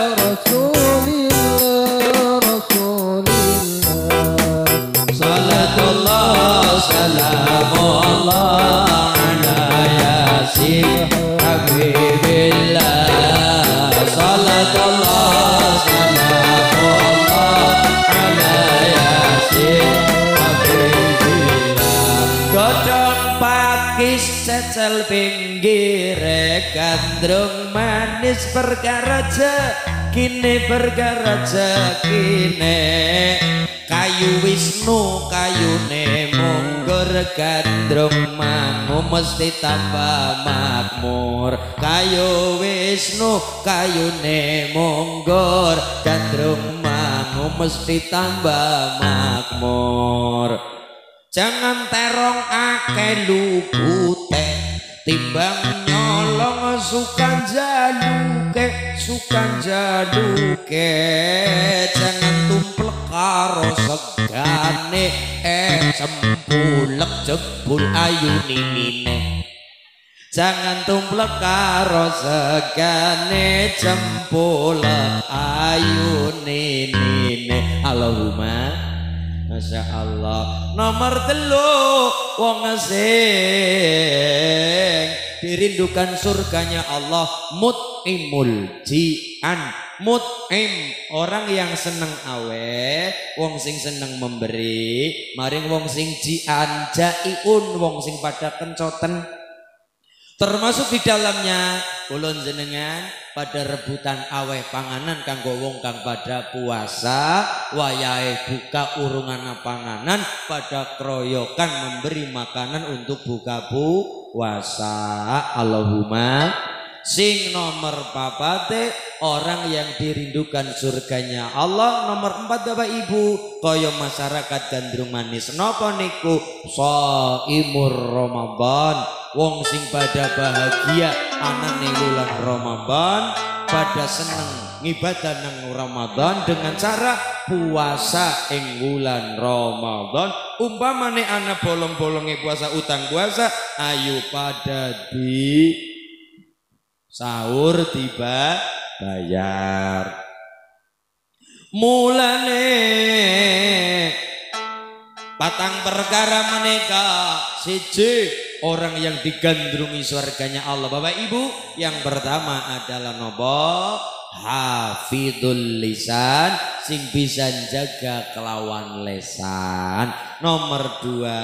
S1: Rasulillah Rasulillah Salatullah salamullah ala Yasin Habibillah Salatullah salamullah ala Yasin Habibillah Godong pakis cecel pinggir gandrung manis perkara kini perkara kini kayu Wisnu kayune munggur gandrung mangu mesti tambah makmur kayu Wisnu kayune munggur gandrung mangu mesti tambah makmur jangan terong ake lupute timbang nyolong sukan jaluke sukan jaluke jangan tumplek karo segane eh cempulek jebul ayu ninine jangan tumplek karo segane cempulek ayu ninine Allahumma Masya Allah nomor telu wong sing dirindukan surganya Allah mut'imul ji'an mut'im orang yang seneng awe wong sing seneng memberi maring wong sing ji'an jaiun wong sing pada kencoten termasuk di dalamnya kulon jenengan pada rebutan aweh panganan kanggo wong kang pada puasa wayahe buka urungan panganan pada keroyokan memberi makanan untuk buka puasa Allahumma sing nomor papate orang yang dirindukan surganya Allah nomor empat Bapak Ibu kaya masyarakat gandrung manis napa niku shaimur Ramadan wong sing pada bahagia anane bulan Ramadan pada seneng ngibadah nang Ramadan dengan cara puasa ing bulan Ramadan umpamane ana bolong-bolonge puasa utang puasa ayo pada di sahur tiba bayar mulane Patang perkara maneka siji orang yang digandrungi surganya Allah. Bapak Ibu, yang pertama adalah nopo hafidul lisan, sing bisa jaga kelawan lesan. Nomor dua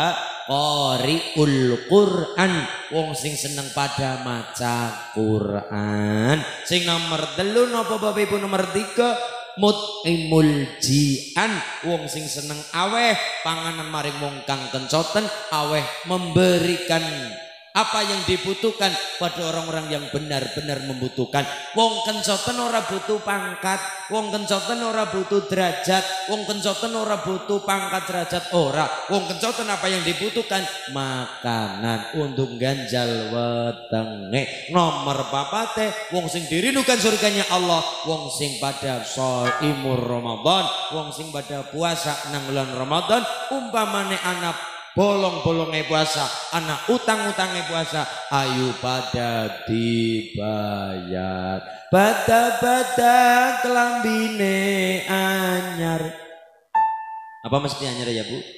S1: qari'ul Quran, wong sing seneng pada maca Quran. Sing nomor telu nopo Bapak Ibu? Nomor tiga mut'imul jian, wong sing seneng aweh panganan maring wong kang kencoten, aweh memberikan apa yang dibutuhkan pada orang-orang yang benar-benar membutuhkan. Wong kencoten ora butuh pangkat, wong kencoten ora butuh derajat, wong kencoten ora butuh pangkat derajat ora. Wong kencoten apa yang dibutuhkan? Makanan untuk ganjal wetenge. Nomor papate wong sing dirindukan surganya Allah, wong sing pada shaimur Ramadan, wong sing pada puasa nang bulan Ramadan. Umpamane anak bolong-bolonge puasa, anak utang-utange puasa, ayo pada dibayar. Bada-bada kelambine anyar. Apa mesti anyar ya Bu?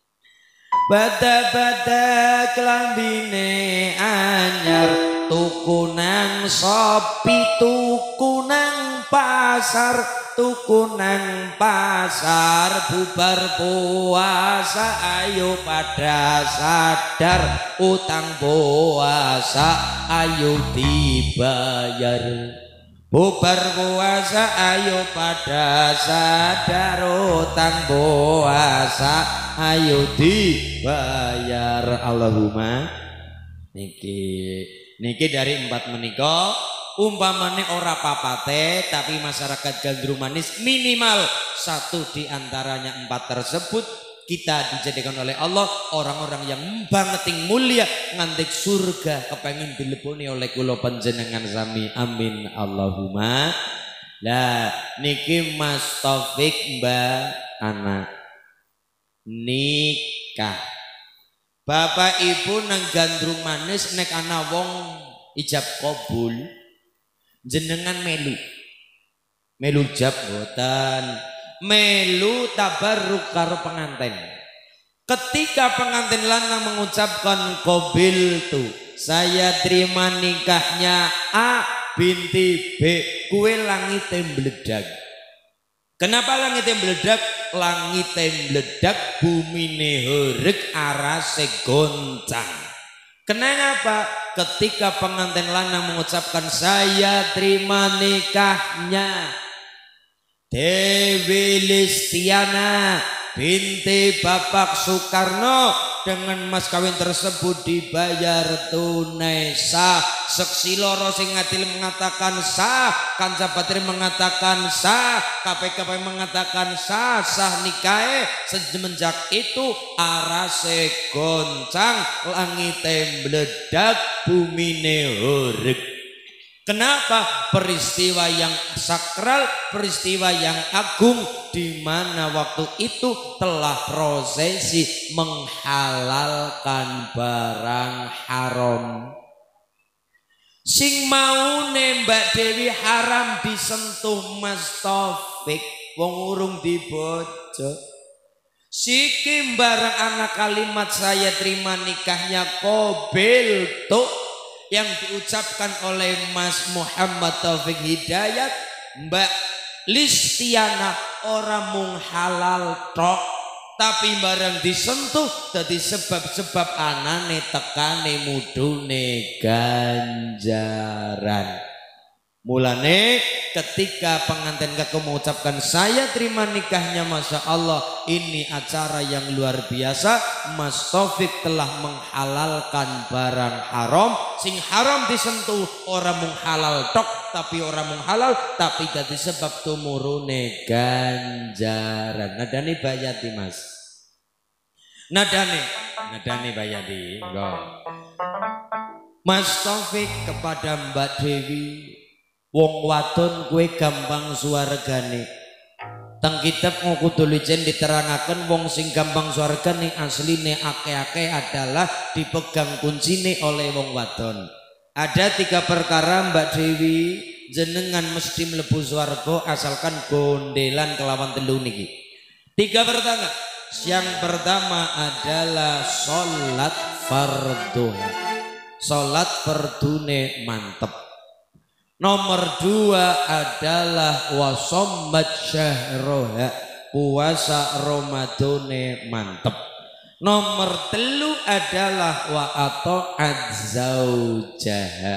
S1: Bada-bada kelambine anyar, tuku nang Shopee, tuku nang pasar, tuku nang pasar. Bubar puasa ayo pada sadar, utang puasa ayo dibayar. Bubar puasa ayo pada sadar, utang puasa ayo dibayar. Allahumma niki niki dari empat menika. Umpamane ora papate tapi masyarakat gandrung manis, minimal satu di antaranya empat tersebut kita dijadikan oleh Allah orang-orang yang bangeting mulia ngantik surga, kepengin dileboni oleh kula panjenengan sami. Amin Allahumma. Lah niki Mas Taufik Mbak Ana nikah. Bapak Ibu nang gandrung manis nek ana wong ijab kabul, jenengan melu melu jab boten, melu tabarruk karo pengantin. Ketika pengantin lanang mengucapkan qabil tu, saya terima nikahnya A binti B, kue langite mbledak. Kenapa langite mbledak? Langite mbledak, bumine horeg, arase goncang. Kenapa? Ketika pengantin lanang mengucapkan saya terima nikahnya Dewi Listiana binti Bapak Soekarno dengan mas kawin tersebut dibayar tunai sah. Seksi loro sing ngadil mengatakan sah, kanca patri mengatakan sah, K P K P mengatakan sah, sah nikahe. Semenjak itu arase goncang, langite mbledak, bumine horeg. Kenapa? Peristiwa yang sakral, peristiwa yang agung, di mana waktu itu telah prosesi menghalalkan barang haram. Sing mau nembak Dewi haram disentuh Mas Taufik, wong urung dibojo. Siki barang anak kalimat saya terima nikahnya qabil tuh yang diucapkan oleh Mas Muhammad Taufik Hidayat, Mbak Listiana, orang mung halal tok, tapi barang disentuh dadi sebab-sebab anane tekane mudune ganjaran. Mulane ketika pengantin kakek mengucapkan saya terima nikahnya, Masya Allah ini acara yang luar biasa. Mas Taufik telah menghalalkan barang haram, sing haram disentuh orang mung halal tok, tapi orang mung halal tapi jadi sebab tumurune ganjaran. Nadane bayati Mas, nadane nadane bayati. Mas Taufik kepada Mbak Dewi, wong wadon kue gampang suargane. Teng kitab kudu licen diterangaken wong sing gampang suargane asline ake-ake adalah dipegang kuncine oleh wong wadon. Ada tiga perkara Mbak Dewi jenengan mesti mlebu swarga asalkan gondelan kelawan telu niki. Tiga pertama, Yang pertama adalah sholat fardu. Sholat fardune mantep. Nomor dua adalah wasombat syahroha, puasa Ramadane mantep. Nomor telu adalah wa ato'at zaujaha,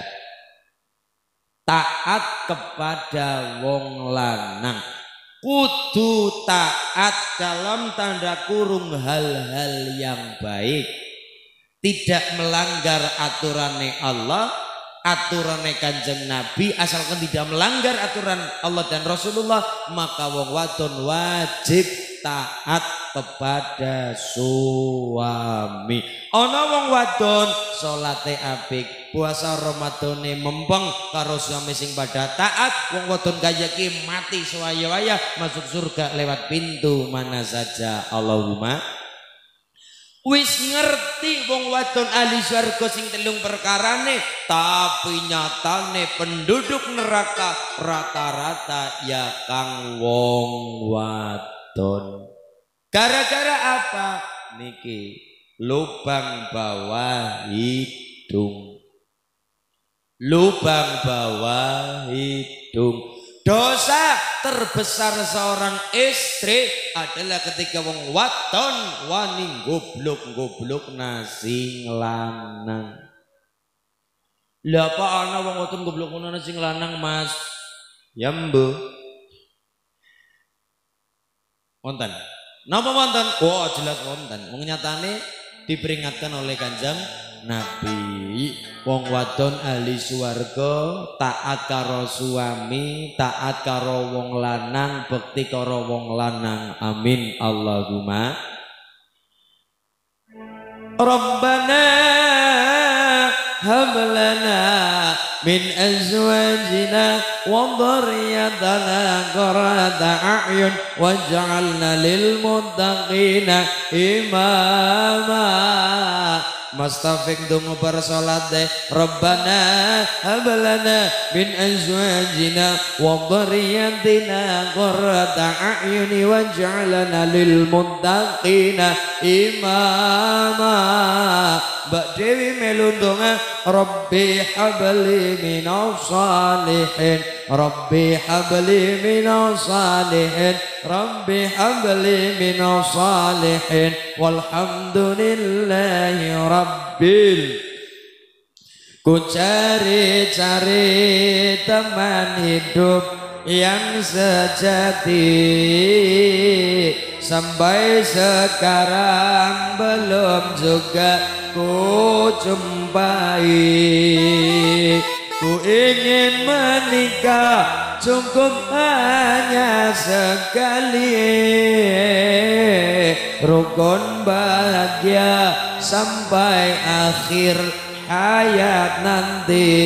S1: taat kepada wong lanang. Kudu taat dalam tanda kurung hal-hal yang baik, tidak melanggar aturannya Allah, aturannya Kanjeng Nabi. Asalkan tidak melanggar aturan Allah dan Rasulullah, maka wong wadon wajib taat kepada suami. Ana wong wadon salate apik, puasa Ramadane mempeng karo suami sing pada taat, wong wadon kaya ki mati suwaya-waya masuk surga lewat pintu mana saja. Allahumma. Wis ngerti wong wadon ahli swarga sing telung perkarane, tapi nyatane penduduk neraka rata-rata ya kang wong wadon. Gara-gara apa? Niki lubang bawah hidung. Lubang bawah hidung. Dosa terbesar seorang istri adalah ketika wong wadon wani goblok-goblok nasi lanang. Lah apa ana wong wadon goblok nasi lanang, Mas? Ya mbuh. Wonten. Napa wonten? Oh jelas wonten. Wong nyatane diperingatkan oleh Kanjeng Nabi, wong wadon ahli swarga taat karo suami, taat karo wong lanang, bekti karo wong lanang. Amin Allahumma. Rabbana hab lana min azwajina wa dhurriyyatina qurrata a'yun waj'alna lil muttaqina imama. Mas Taufik dungu bersolat deh. Rabbana hablana min azwajina wa dhurriyyatina qurrata a'yuni waj'alna lil muttaqina imama. Mbak Dewi melundunga Rabbi habli minas salihin, Rabbi habli minas salihin, Rabbi habli minas salihin, walhamdulillahi rabbil. Ku cari-cari teman hidup yang sejati, sampai sekarang belum juga ku jumpai. Ku ingin menikah cukup hanya sekali, rukun bahagia sampai akhir hayat nanti.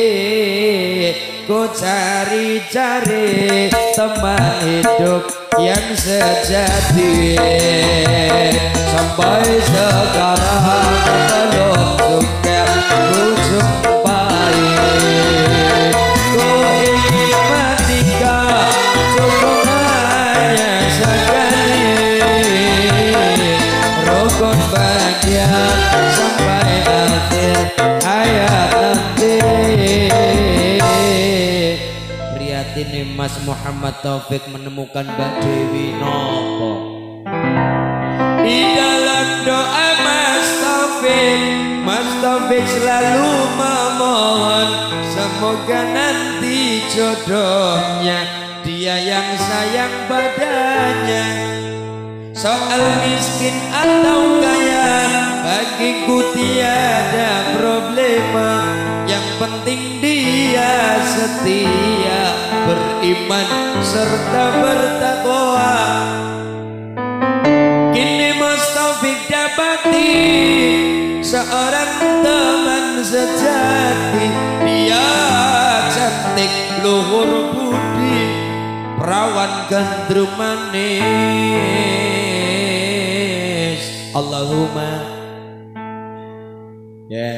S1: Ku cari-cari teman hidup yang sejati, sampai sekarang belum juga ku jumpai. Ku ingin menikah cukup hanya sekali, rukun bahagia sampai akhir hayat nanti. Ini Mas Muhammad Taufik menemukan Mbak Dewi nopo di dalam doa Mas Taufik. Mas Taufik selalu memohon semoga nanti jodohnya dia yang sayang padanya. Soal miskin atau kaya bagiku tiada problema, yang penting dia setia, beriman serta bertakwa. Kini Mas Taufik dapati seorang teman sejati, dia cantik luhur budi, perawan gandrung manis. Allahumma. Ya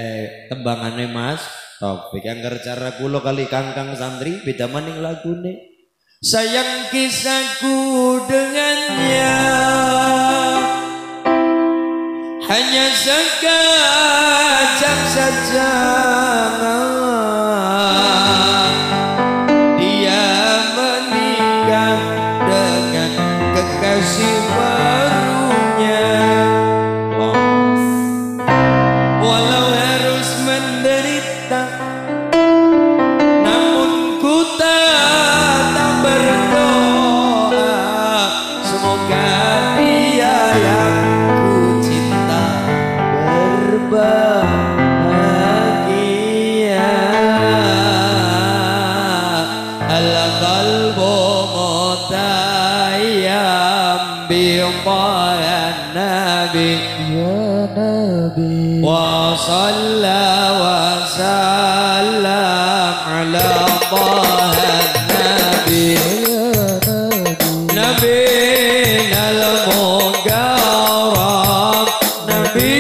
S1: tembangannya Mas Taufik yang cara kula kali kangkang santri beda maning lagune. sayang kisahku dengannya hanya sekejap saja. Dia menikah dengan kekasih barunya. Walau harus menderita, namun ku tetap berdoa semoga dia yang ku cinta berbahagia. Al-qalbu mutayyam bi'umpayan Nabi
S2: Ya Nabi
S1: wa salla wa sallam ala tahan Nabi Nabi al-mugarram Nabi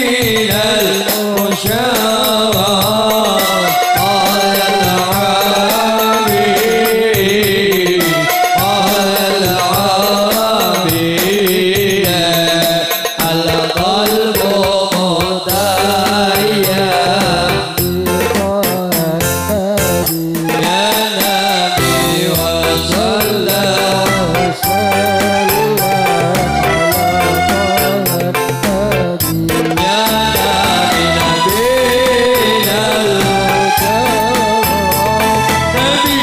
S1: al-musharraf al-arabi al-arabi al-qalbu mutayyam ya Nabi wa sallam ya Nabi Nabi Nabi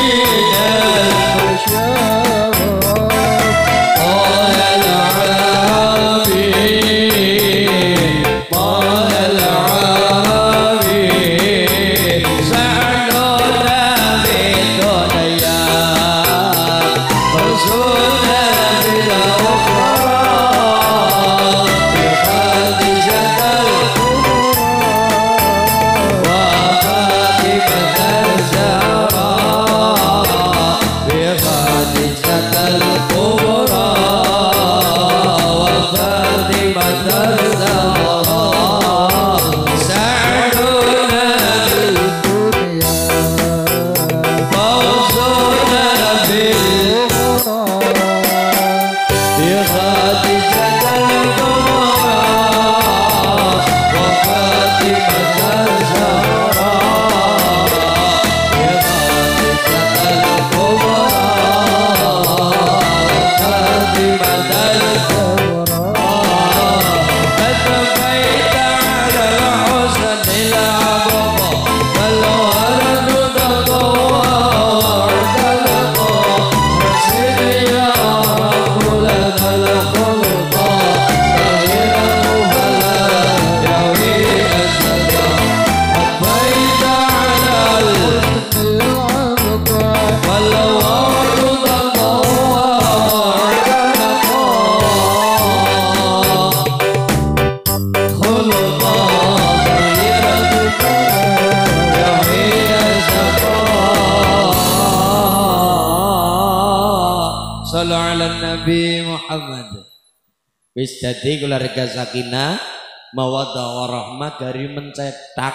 S1: Sallu ala Nabi Muhammad. Wis dadi keluarga sakinah mawaddah warahmah dari mencetak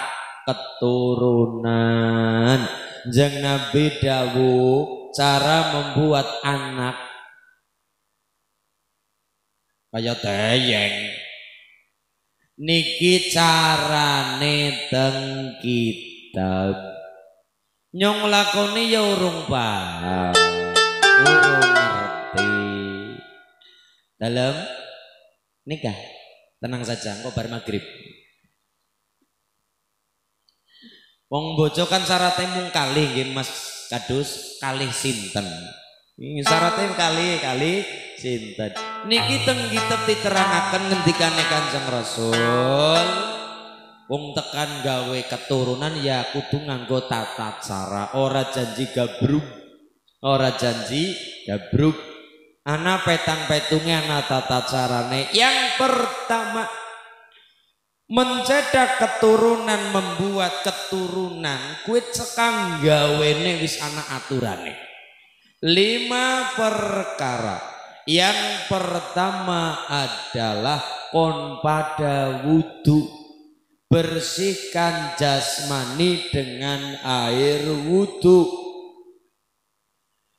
S1: keturunan. Jeng Nabi dawuh cara membuat anak kaya teyeng. Niki carane teng kitab. Nyong lakoni ya urung paham. Urung ngerti. Dalam nikah tenang saja, engko bar maghrib. Wong bojo kan syaratnya mung kalih nggih Mas Kadus, kalih sinten. Ini syaratnya kali kali sinten. Niki teng kitab diterangaken ngendikane Kanjeng Rasul. Wong tekan gawe keturunan ya kudu nganggo tata cara, ora janji gabruk. Ora janji gabruk. Ana petang-petungnya ana tata carane. Yang pertama mencetak keturunan, membuat keturunan kuwi cekang gawene wis ana aturane. Lima perkara. Yang pertama adalah kon pada wudu. Bersihkan jasmani dengan air wudu.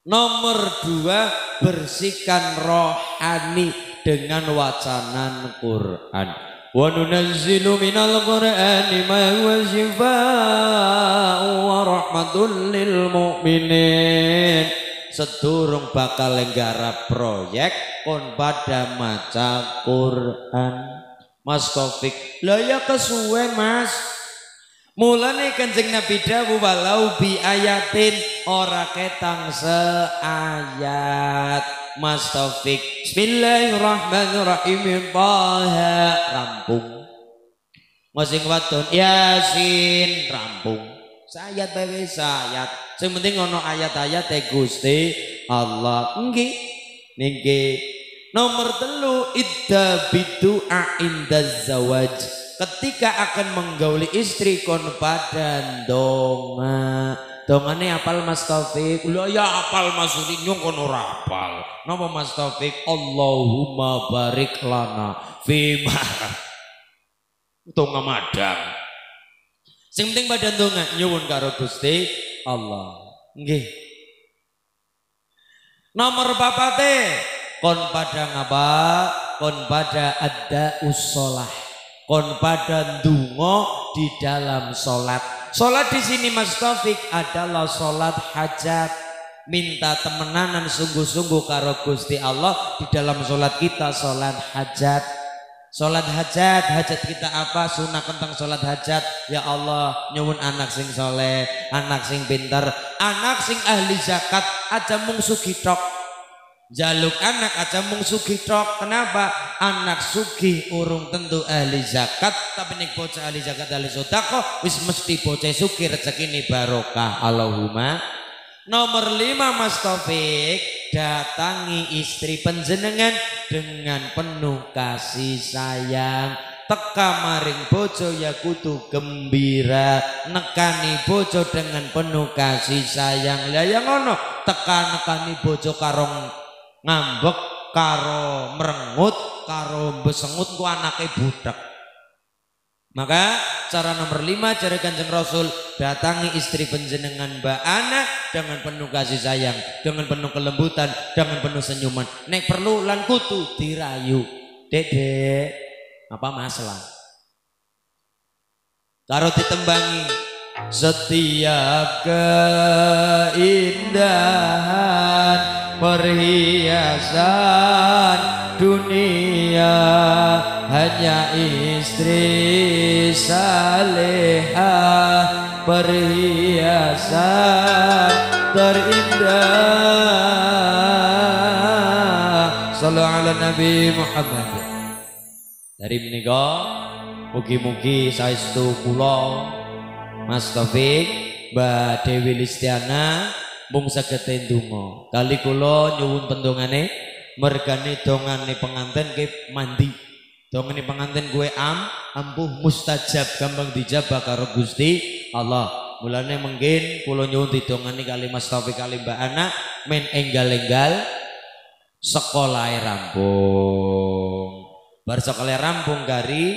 S1: Nomor dua, bersihkan rohani dengan wacanan Quran. Wa nunazzilu minal Qur'ani ma huwa shifaa'un wa rahmatul lil mu'minin. Sedurung bakal nggarap proyek kon pada maca Quran. Mas Taufik, lah ya kesuwen Mas. Mulane Kanjeng Nabi dawuh walau bi ayatin ora ketang seayat. Mas Taufik, bismillahirrahmanirrahim, Taha rampung. Masing wadon Yasin rampung. Sayat bae sayat. Sing penting ono ayat-ayat e Gusti Allah. Nggih. Nggih. Nomor telu, idda bidu'a indaz zawaj. Ketika akan menggauli istri kon pada donga. Dongane apal Mas Taufik? Lho ya apal Mas Nyung kon ora apal. Napa Mas Taufik? Allahumma barik lana fima. Donga madang. Sing penting pada donga nyuwun karo Gusti Allah. Nggih. Nomor papate kon pada ngapa? Kon pada ada usolah. Kon pada ndonga di dalam salat. Salat di sini Mas Taufik adalah salat hajat. Minta temenanan sungguh-sungguh karo Gusti Allah di dalam salat kita, salat hajat. Salat hajat, hajat kita apa? Sunah tentang salat hajat. Ya Allah, nyuwun anak sing soleh, anak sing pinter, anak sing ahli zakat, aja mung sugih tok. Jaluk anak aja mung sugih tok. Kenapa? Anak sugih urung tentu ahli zakat, tapi nek bocah ahli zakat ahli sedekah wis mesti bocah sugih rezekine barokah. Allahumma. Nomor lima Mas Taufik, datangi istri panjenengan dengan penuh kasih sayang. Teka maring bojo ya kudu gembira, nekani bojo dengan penuh kasih sayang. Lah yang ngono teka nekani bojo karong ngambek, karo merengut, karo besengut ku anake budak. Maka cara nomor lima cara Kanjeng Rasul, datangi istri panjenengan Mbak Ana dengan penuh kasih sayang, dengan penuh kelembutan, dengan penuh senyuman. Nek perlu lan kutu dirayu. Dedek, apa masalah? Karo ditembangi setiap keindahan perhiasan dunia hanya istri salehah, perhiasan terindah. Sallu ala Nabi Muhammad. Dari menika mugi-mugi saestu kula Mas Taufik, Mbak Dewi Listiana mung saged ndonga. Kali kula nyuwun pendongane mergane dongane pengantin ke mandi. Dongane pengantin gue am ampuh mustajab, gampang dijabah karo Gusti Allah. Mulane mungkin kula nyuwun didongani kali Mas Taufik kali Mbak Ana men enggal-enggal sekolah rampung. Bar sekolah rampung gari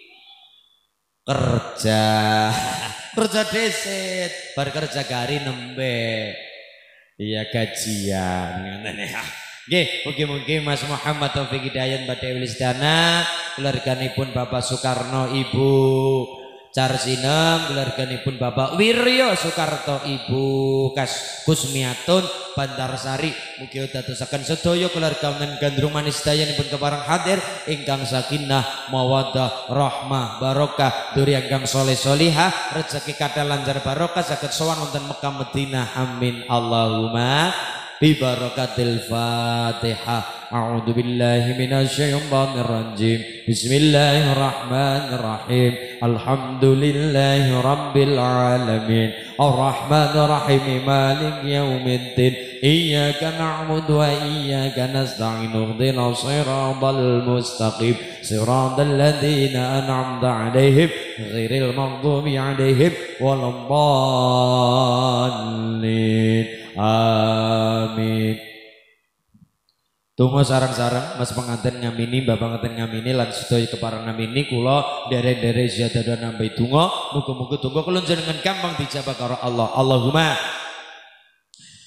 S1: kerja. Kerja deset, bar kerja gari nembe. Iya gajian ngene ya. Nggih, mugi-mugi Mas Muhammad Taufik Hidayat Mbak Dewi Listiana, keluarganipun Bapak Soekarno, Ibu Carsinem, keluarganipun Bapak Wiryo Soekarto, Ibu Kas Kusmiatun Bantarsari, mugi dadosaken sedaya keluarga men gandrung manis dayanipun kepareng hadir ingkang sakinah mawaddah rahmah barokah duri ingkang soleh solihah rezeki kathah lancar barokah saged sowan wonten Mekah Madinah amin Allahumma bi barakatil Fatihah. A'udzu billahi minasyaitonir rajim. Bismillahirrahmanirrahim. Alhamdulillahi rabbil alamin. Arrahmanir rahim. Maliki yaumiddin. Iyyaka na'budu wa iyyaka nasta'in. Ihdinas siratal mustaqim. Siratal ladzina an'amta 'alaihim ghairil maghdubi 'alaihim waladdallin. Amin. Tunggu sarang-sarang Mas pengantin ngamini, Mbak pengantin ngamini lan sedaya kepareng ngamini kula derek-derek ziyadah dan nambahi donga muga-muga donga kula jenengan gampang dijabah karo Allah. Allahumma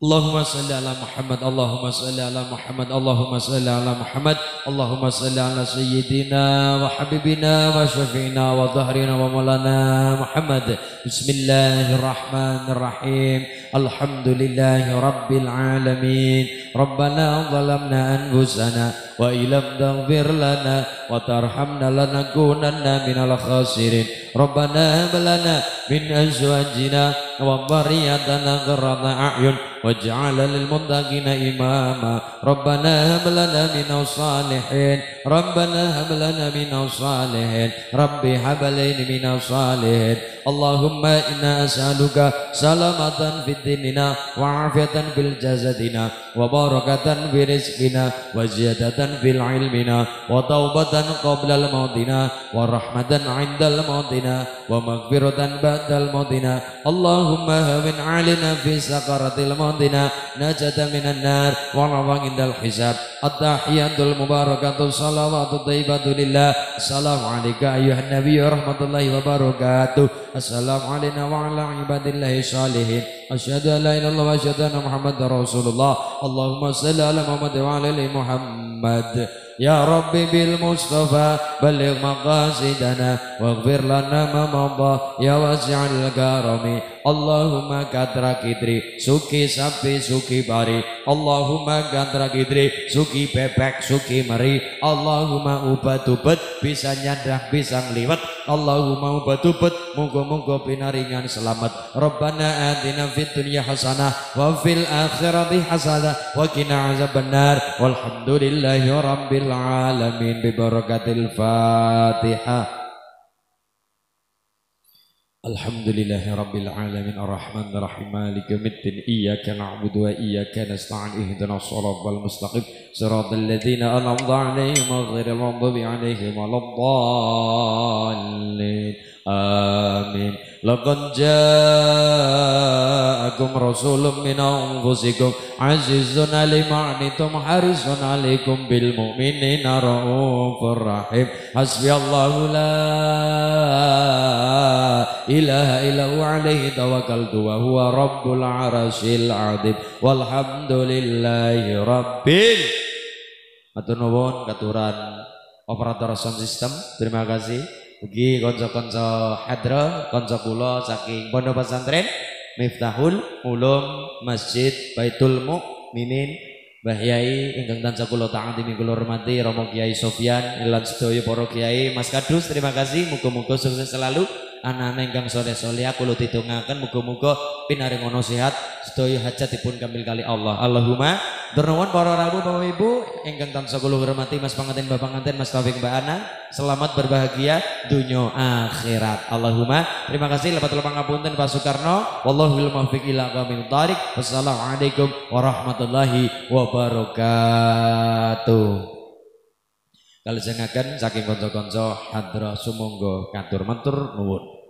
S1: Allahumma salli ala Muhammad, Allahumma salli ala Muhammad, Allahumma salli ala Muhammad, Allahumma salli ala Sayyidina wa Habibina wa Syafi'ina wa Dhahrina wa Maulana Muhammad. Bismillahirrahmanirrahim. Alhamdulillahi Rabbil Alamin. Rabbana zalamna anfusana wa ilam taghfir lana wa tarhamna lanakunanna minal khasirin. Rabbana hab lana min azwajina wa dhurriyyatina qurrata a'yun waj'al lil muttaqina imama. Rabbana hab lana minas salihin. Rabbana hab lana minas salihin. Rabbi hab lana minas salihin. Allahumma inna as'aluka salamatan fid dinina wa afiatan fil jasadina wa barakatan fi rizqina wa ziyadatan fil ilmina wa taubatan qabla al mautina wa rahmatan 'indal mautina wa maghfiratan ba'dal mautina. Allahumma hawin 'alaina fi sakaratil mautina najatan minan nar wa rawan indal hisab. At-tahiyatul mubarakatuh salawatu thayyibatu lillah. Assalamu alayka ayyuhan nabiy rahmatullahi wa barakatuh. Assalamu alayna wa ala ibadillahi salihin. Asyhadu an la ilaha illallah wa asyhadu anna Muhammadar Rasulullah. Allahumma shalli ala Muhammad wa ala ali Muhammad. Ya Rabbi bil Mustafa baligh maqasidana waghfir lana ma madha ya wasi'al karami. Allahumma katra kitri suki sapi suki bari. Allahumma katra kitri suki bebek suki meri. Allahumma ubat-ubat bisa nyadah bisa ngliwet. Allahumma ubat-ubat muga-muga pinaringan selamat. Rabbana atina fid dunya hasanah wa fil akhirati hasanah wa qina azabannar. Walhamdulillahi rabbil alamin bi barakatil Fatihah. Alhamdulillahi rabbil alamin arrahmanir rahim maliki yaumiddin iyyaka na'budu wa iyyaka nasta'in ihdinas siratal mustaqim siratal ladzina an'amta 'alaihim ghairil maghdubi 'alaihim waladdallin. Amin. Laqad ja'akum rasulun min anfusikum azizun 'alaima 'anittum harisun 'alaikum bil mu'minina raufur rahim. Hasbiyallahu la ilaha illahu 'alaihi tawakkaltu wa huwa rabbul 'arsyil 'adzim. Walhamdulillahi rabbil. Matur nuwun katuran operator sound system. Terima kasih. Ugi konco-konco hadra, konco kula saking Pondok Pesantren Miftahul Ulum Masjid Baitul Mukminin Mbah Yai ingkang tansah kula taatimi kula hormati Romo Kiai Sofyan lan sedaya para kiai Mas Kadus. Terima kasih, muga-muga sukses selalu. Anak-anak ingkang soleh-soleh kula ditungaken muga-muga pinaringono sehat sedaya hajatipun kamil kali Allah. Allahumma dernuwun para rawuh Bapak Ibu ingkang tansah kula hormati Mas Panganten Bapak Panganten Mas Taufik Mbak Ana, selamat berbahagia dunya akhirat. Allahumma terima kasih lepat pangapunten Pak Soekarno. Wallahul muwaffiq ila aqwamit thoriq. Wassalamualaikum warahmatullahi wabarakatuh. Kalejengaken saking kanca-kanca hadra sumangga katur matur nuwun.